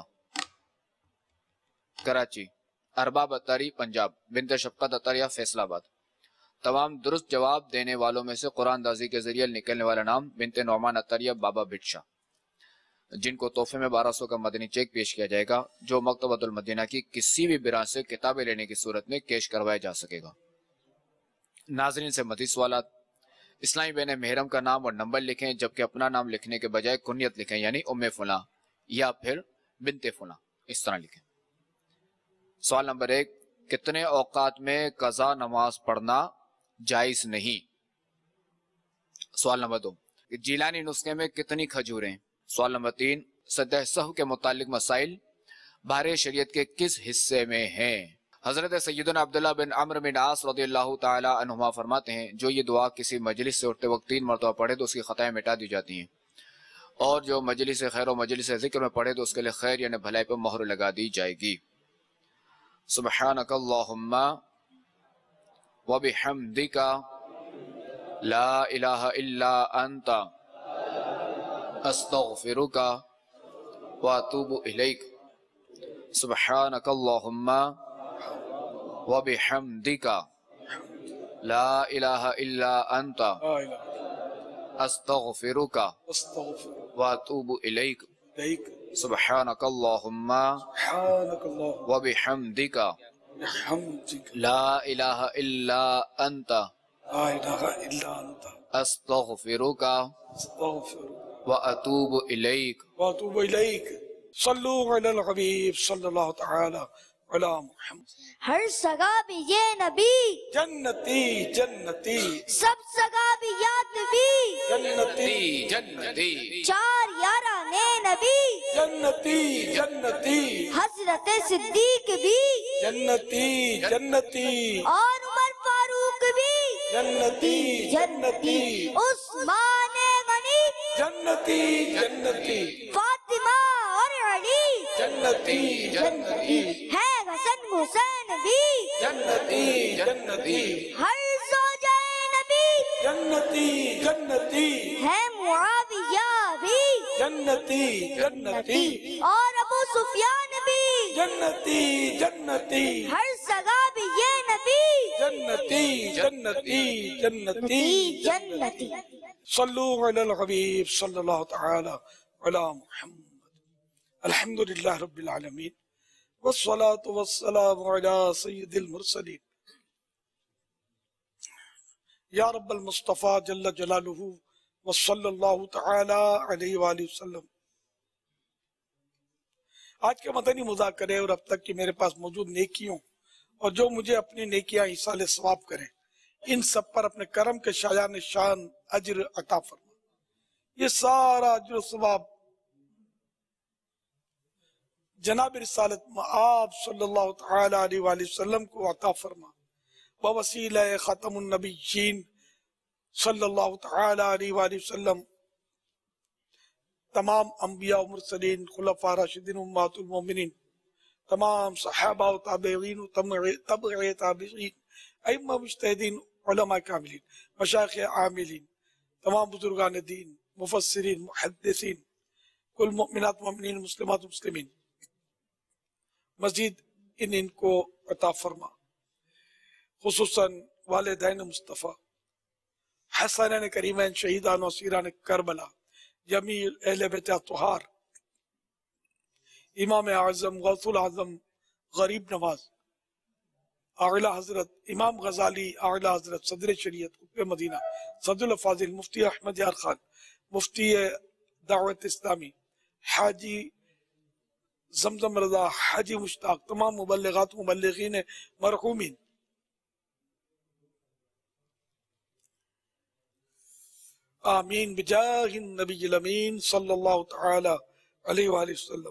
کراچی، ارباب اتاری پنجاب، بنت شفقت اتاریہ فیصل آباد۔ تمام درست جواب دینے والوں میں سے قرآن دازی کے ذریعے نکلنے والا نام بنت نعمان اتاریہ بابا بٹشا، جن کو تحفے میں بارہ سو کا مدنی چیک پیش کیا جائے گا، جو مکتبۃ المدینہ کی کسی بھی برانچ سے کتابیں لینے کی صورت میں کیش کروایا جا سکے گا۔ ناظرین سے مزید سوالات۔ اسلامی بین محرم کا نام اور نمبر لکھیں، جبکہ اپنا نام لکھنے کے بجائے کنیت لکھیں، یعنی ام فلاں یا پھر بنت فلاں، اس طرح لکھیں۔ سوال نمبر ایک، کتنے اوقات میں قضا نماز پڑھنا جائز نہیں؟ سوال نمبر دو، جیلانی نسخے میں کتنی کھجوریں؟ سوال نمبر تین، سجدہ سہو کے متعلق مسائل بحر شریعت کے کس حصے میں ہیں؟ حضرت سیدنا عبداللہ بن عمرو بن عاص رضی اللہ تعالی عنہما فرماتے ہیں، جو یہ دعا کسی مجلس سے اٹھتے وقت تین مرتبہ پڑھے تو اس کی خطائیں مٹا دی جاتی ہیں، اور جو مجلس خیر و مجلس ذکر میں پڑھے تو اس کے لئے خیر یعنی بھلائی پر مہر لگا دی جائے گی۔ سبحانک اللہم وبحمدک لا الہ الا انت استغفرک واتوب الیک۔ سبحانک اللہم وبحمدک لا الہ الا انت استغفرک واتوب الیک۔ سبحانک اللہم وبحمدک لا الہ الا انت استغفرک واتوب الیک۔ واتوب الیک۔ صلو علی الحبیب صلی اللہ تعالی علی محمد۔ ہر سگا بھی یہ نبی جنتی جنتی، سب سگا بھی یاد بھی جنتی جنتی، چار یارانے نبی جنتی جنتی، حضرت صدیق بھی جنتی جنتی، اور عمر فاروق بھی جنتی جنتی، عثمان غنی جنتی جنتی، فاطمہ اور علی جنتی جنتی، ہے حسن حسین بھی جنتی جنتی، ہر زوجہ نبی جنتی جنتی، ہے معاویہ بھی جنتی جنتی، اور ابو سفیان بھی جنتی جنتی، ہر سگا بھی یہ نبی جنتی جنتی جنتی جنتی۔ صلو علی الحبیب صلی اللہ تعالی علی محمد۔ الحمدللہ رب العالمین، والصلاة والسلام علی سید المرسلین، یا رب المصطفیٰ جل جلالہ وصلی اللہ تعالی علیہ وآلہ وسلم۔ آج کے مدنی مذاکرے اور اب تک کی میرے پاس موجود نیکیوں اور جو مجھے اپنی نیکیاں ایصال ثواب کریں، ان سب پر اپنے کرم کے شایان شان اجر عطا فرما۔ یہ سارا اجر و ثواب جناب رسالت مآب صلی اللہ تعالی علیہ وآلہ وسلم کو عطا فرما، بوسیلہ ختم النبیین صلی اللہ تعالی علیہ وآلہ وسلم، تمام انبیاء و مرسلین، خلفاء راشدین، امہات المومنین، تمام صحابہ و تابعین و تبع تابعین، ائمہ مجتہدین، علماء کاملین، مشایخ عاملین، تمام بزرگان دین، مفسرین، محدثین، کل مؤمنات مؤمنین، مسلمات مسلمین، मजीद इन इनको अता फरमा, खुसूसन वालिदैन मुस्तफ़ा, हसनैन करीमैन, शहीदान व सीरान करबला, जमी अहले बैत तुहार, इमाम आज़म गौसुल आज़म गरीब नवाज, आला हजरत इमाम गजाली, आला हजरत सदर शरीयत कुतुब मदीना, सदुल फाजिल, मुफ्ती अहमद यार खान, मुफ्ती दावत इस्लामी, हाजी जमजम रजा, हाजी मुश्ताक, तमाम मुबल्लिगात मुबल्लिगीन मरहूमीन, आमीन बिजाहिन नबील अमीन सल्लल्लाहु तआला अलैहि वसल्लम।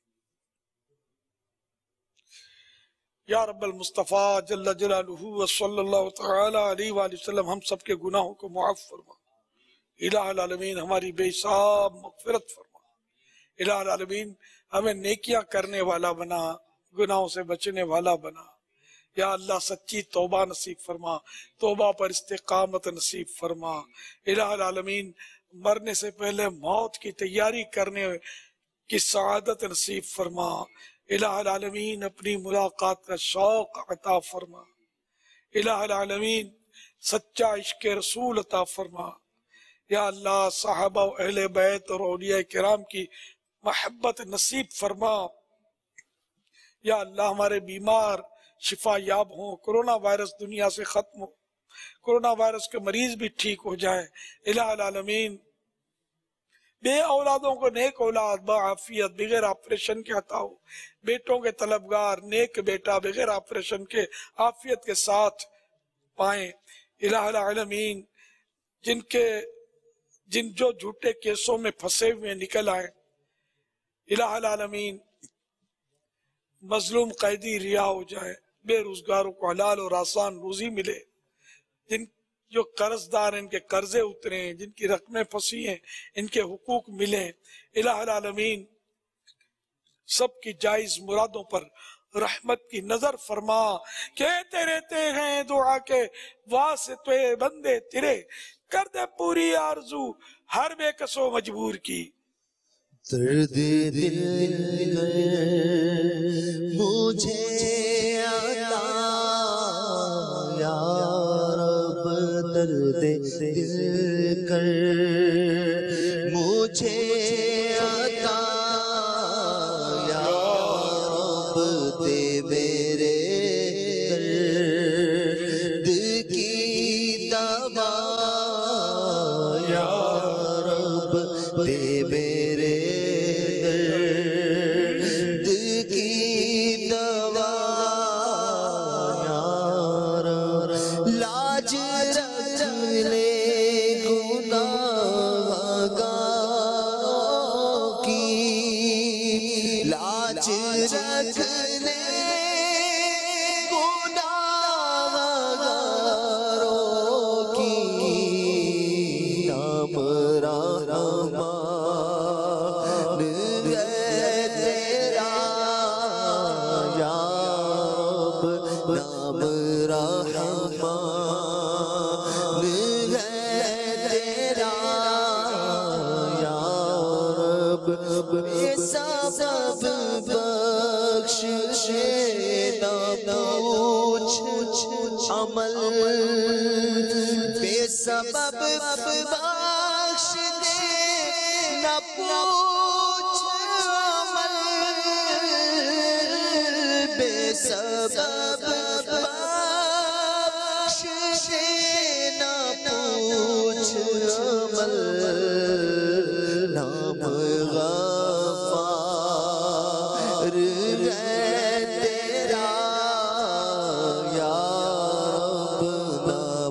या रब्बल मुस्तफ़ा जल्ल जलालुहु व सल्लल्लाहु तआला अलैहि वसल्लम हम सब के गुनाहों को मुआफ़ फरमा। इलाहुल आलमीन हमारी बेहिसाब मग़फ़िरत फरमा। इलाहुल आलमीन हमें नेकियां करने वाला बना, गुनाहों से बचने वाला बना। या अल्लाह सच्ची तौबा नसीब फरमा, तौबा पर इस्तिकामत नसीब फरमा। इलाहुल आलमीन मरने से पहले मौत की तैयारी करने की सआदत नसीब फरमा। इलाहुल आलमीन अपनी मुलाकात का शौक अता फरमा। इलाहुल आलमीन सच्चा इश्क रसूल अता फरमा। या अल्लाह साहबा व अहले बैत और औलिया किराम की मोहब्बत नसीब फरमा। या अल्लाह हमारे बीमार शिफा याब हो, कोरोना वायरस दुनिया से खत्म हो, कोरोना वायरस के मरीज भी ठीक हो जाए। इलाहुल आलमीन बे औलादों को नेक औलाद बाआफियत बगैर ऑपरेशन के अता हो, बेटों के तलबगार नेक बेटा बगैर ऑपरेशन के आफियत के साथ पाए। इलाहुल आलमीन जिनके जिन जो झूठे केसों में फंसे हुए निकल आए। इलाहुल आलमीन मजलूम कैदी रिहा हो जाए, बेरोजगारों को हलाल और आसान रोजी मिले, जिन जो कर्जदार हैं इनके कर्जे उतरे, जिनकी रकमें फंसी हैं इनके हुकूक मिले। इलाहुल आलमीन सबकी जायज मुरादों पर रहमत की नजर फरमा। कहते रहते हैं दुआ के वास्ते बंदे तेरे, कर दे पूरी आरज़ू हर बेकसो मजबूर की। दर्द दिल मुझे अता या रब, दर्द दिल कर मुझे अता या रब, दे मेरे दर्द की दवा या रब, दे मेरे दर्द की दवा या रब। लाज रख ले गुनाहगारों की, लाज रख ले गुनाहगारों की। नाम रहमान है तेरा या रब, नाम रहमान है तेरा या रब। बेसबब बख्शिशे न पूछ अमल, बेसबब बख्श दे न पूछ अमल, बेसबब बख्श दे न पूछ अमल। नाम गफ्फार है तेरा या रब, नाम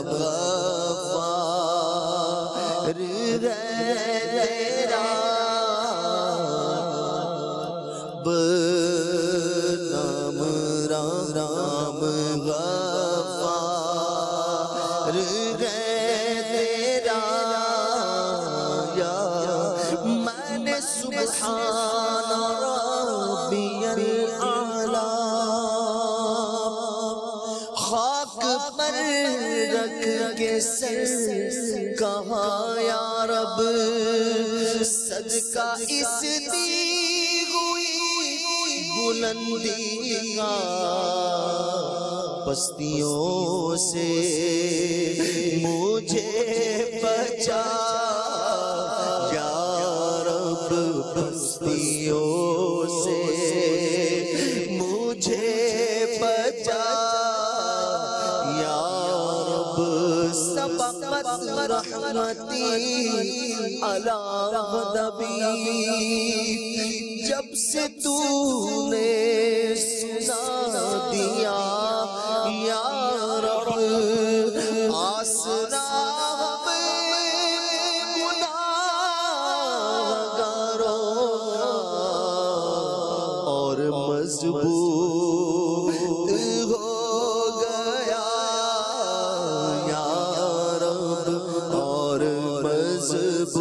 गफ्फार है तेरा नाम राम गफ्फार है तेरा या। मैंने सुब्हान रब्बियल आला खाक पर रख के सर कहा या रब, सदका इस दी हुई بلندی کا پستیوں سے مجھے بچا یا رب پستیوں سے مجھے بچا یا رب سبقت رحمتی علی غضبی جب سے تو نے سنا دیا یا رب آسرا اور مضبوط ہو گیا یا رب اور مضبوط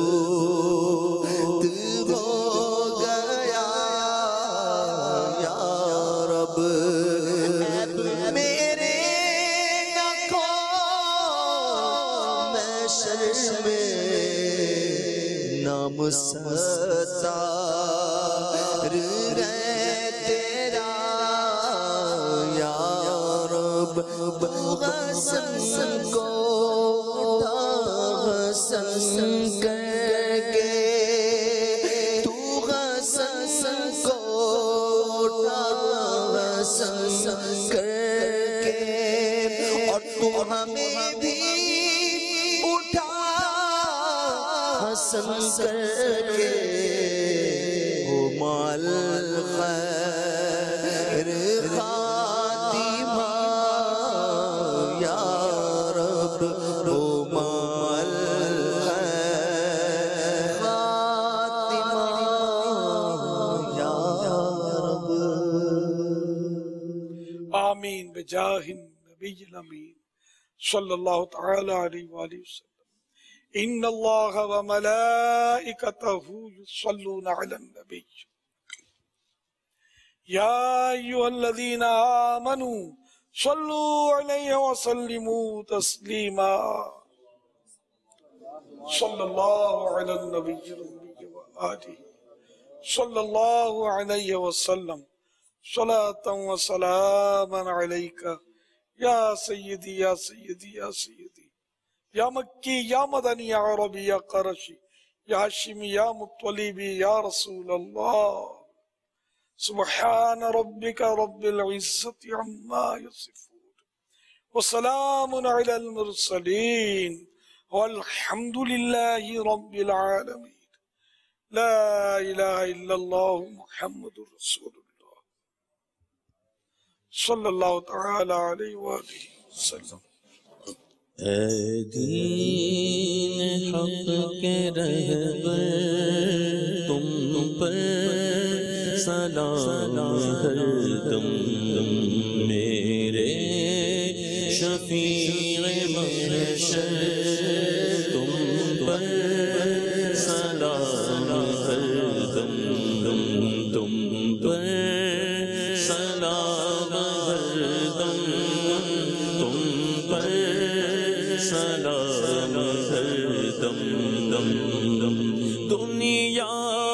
ہو گیا یا رب میرے آنکھوں میں شرم نام ستار رہے تیرا یا رب غسل کو غسل کر کے تو غسل کو غسل کر کے اور تو ہمیں بھی اٹھا حسن کر کے او مال خیر خاتمہ یا رب او مال خیر خاتمہ یا رب آمین بجاہ النبی الامین صلی اللہ تعالی علیہ وآلہ وسلم ان اللہ وملائکتہ یصلون علی النبی یا ایھا الذین آمنوا صلوا علیہ وسلموا تسلیما صلی اللہ علی النبی وآلہ صلی اللہ علیہ وسلم صلاة و سلاما علیک یا سیدی یا سیدی یا سیدی یا مکی یا مدنی یا عربی یا قرشی یا ہاشمی یا مطلبی یا رسول اللہ سبحان ربک رب العزت عما یصفون وسلام علی المرسلین والحمد للہ رب العالمین لا الہ الا اللہ محمد رسول اللہ صلی اللہ تعالی علیہ وآلہ وسلم اے دین حق کے رہبر تم پر سلام ہر دم میرے شفیع محشر تم پر سلام ہر دم تم پر سلام ہر دم تم پر سلام ہر دم دم دم دنیا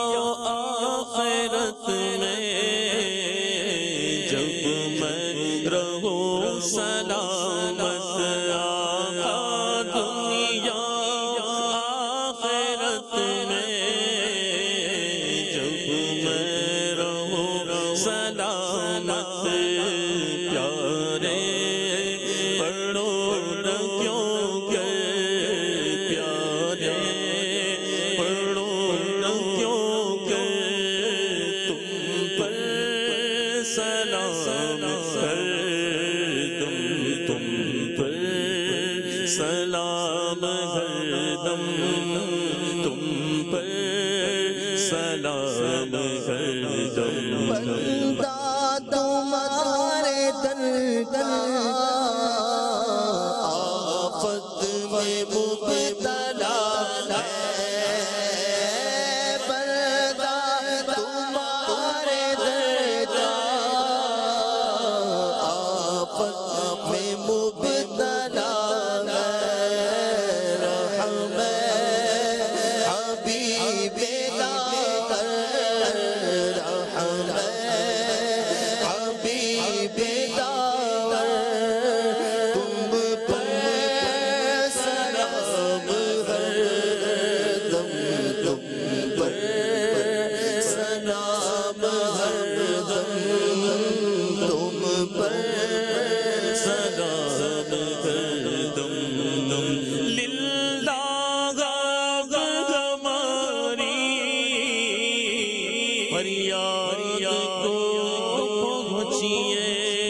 آخرت میں جب میں رہوں سلامت آقا دنیا آخرت میں جب میں رہوں سلامت پیارے پڑھو نہ کیوں کہ پیارے پڑھو نہ کیوں کہ تم پر سلام ہر دم تم پر سلام ہر دم تم پر سلام ہر دم بندہ تمہارے در کا آفت میں مبتلا ہے بندہ تمہارے در کا آفت میں مبتلا ہے رحم حبیب لا رحم کو پہنچیے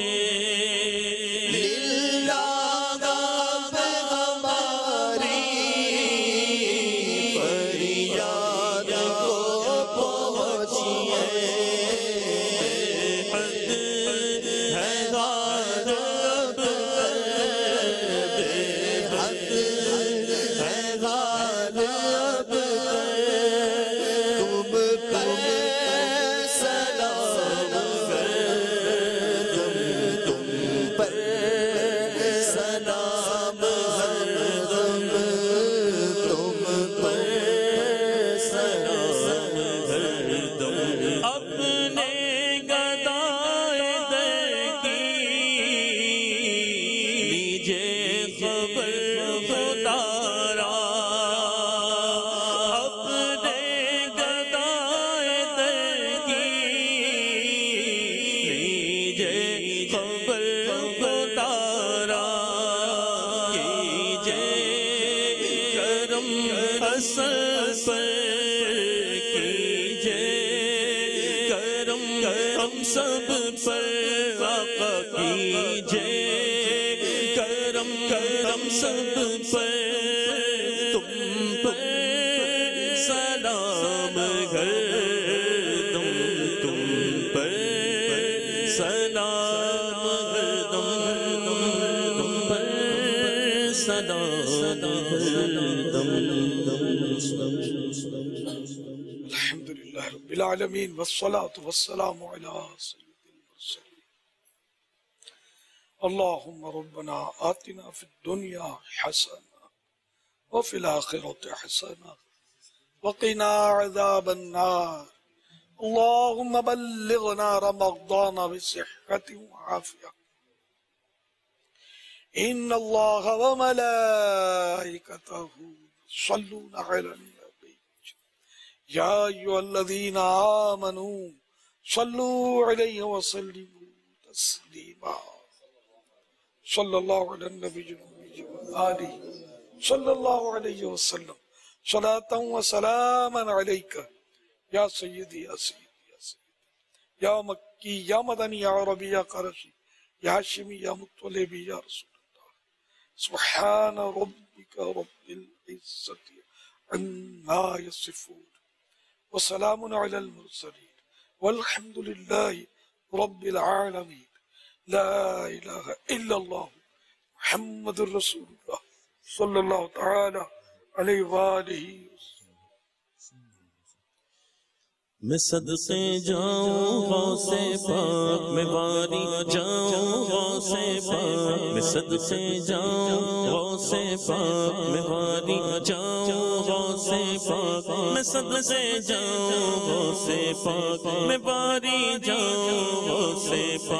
الحمدللہ رب العالمین والصلاة والسلام علی سید المرسلین اللہم ربنا آتنا فی الدنیا حسنہ وفی الآخرۃ حسنہ وقنا عذاب النار اللہم بلغنا رمضان بصحة وعافیہ ان اللہ وملائکتہ صلون علی النبی یا ایھا الذین آمنوا صلوا علیہ وسلموا تسلیما صلی اللہ علی النبی وآلہ صلی اللہ علیہ وسلم صلاۃ و سلاما علیک یا سیدی یا سیدی یا سیدی یا مکی یا مدنی یا عربی یا قرشی یا ہاشمی یا مطلبی یا رسول اللہ سبحان ربک رب العزت عما یصفون وسلام علی المرسلین والحمد للہ رب العالمین لا الہ الا اللہ محمد الرسول اللہ صلی اللہ تعالی علیہ وآلہ میں صدقے جاؤں غوث پاک میں واری جاؤں غوث پاک میں صدقے جاؤں غوث پاک میں واری جاؤں غوث پاک میں صدقے جاؤں غوث پاک میں واری جاؤں غوث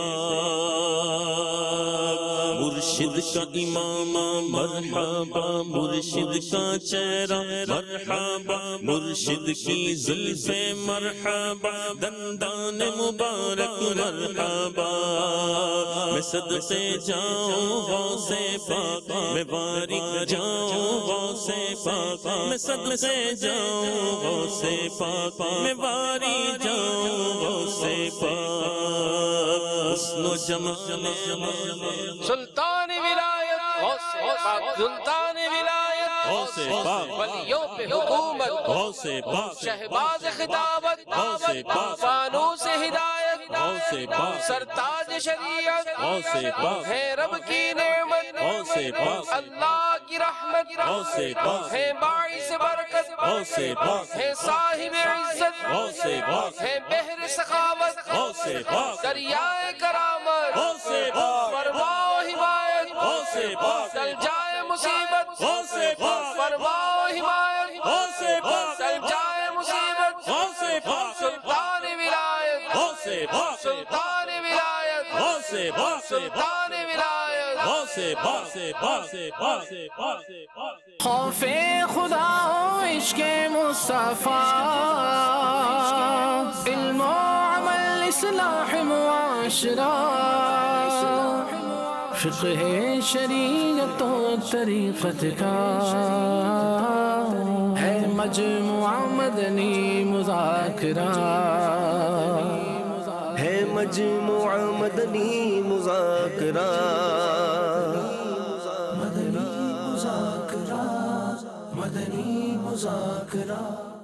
پاک مرشد کا امام مرحبا مرشد کا چہرہ مرحبا مرشد کی زلف مرحبا دندان مبارک مرحبا میں صدقے جاؤں غوث پاک میں واری جاؤں غوث پاک میں صدقے جاؤں غوث پاک میں واری جاؤں غوث پاک حسن و جمال سلطان ولایت غوث پاک سلطان ولایت غوث پاک ولیوں پہ حکومت غوث پاک شہباز خطابت غوث پاک فانوس ہدایت غوث پاک سرتاج شریعت غوث پاک ہے رب کی نعمت غوث پاک اللہ کی رحمت غوث پاک ہے باعث برکت غوث پاک ہے صاحب عزت غوث پاک ہے بحر سخاوت غوث پاک دریائے کرامت غوث پاک فرما حمایت غوث پاک چل جائے مصیبت غوث پاک فرما حمایت غوث پاک چل جائے مصیبت غوث پاک سلطان ولایت غوث پاک سلطان ولایت غوث پاک سلطان ولایت غوث پاک پاک پاک خوف خدا و عشق مصطفیٰ علم و عمل اصلاح معاشرہ فقہ شریعت و طریقت کا ہے مجموعہ مدنی مذاکرہ مجموعہ مدنی مذاکرہ مدنی مذاکرہ مدنی مذاکرہ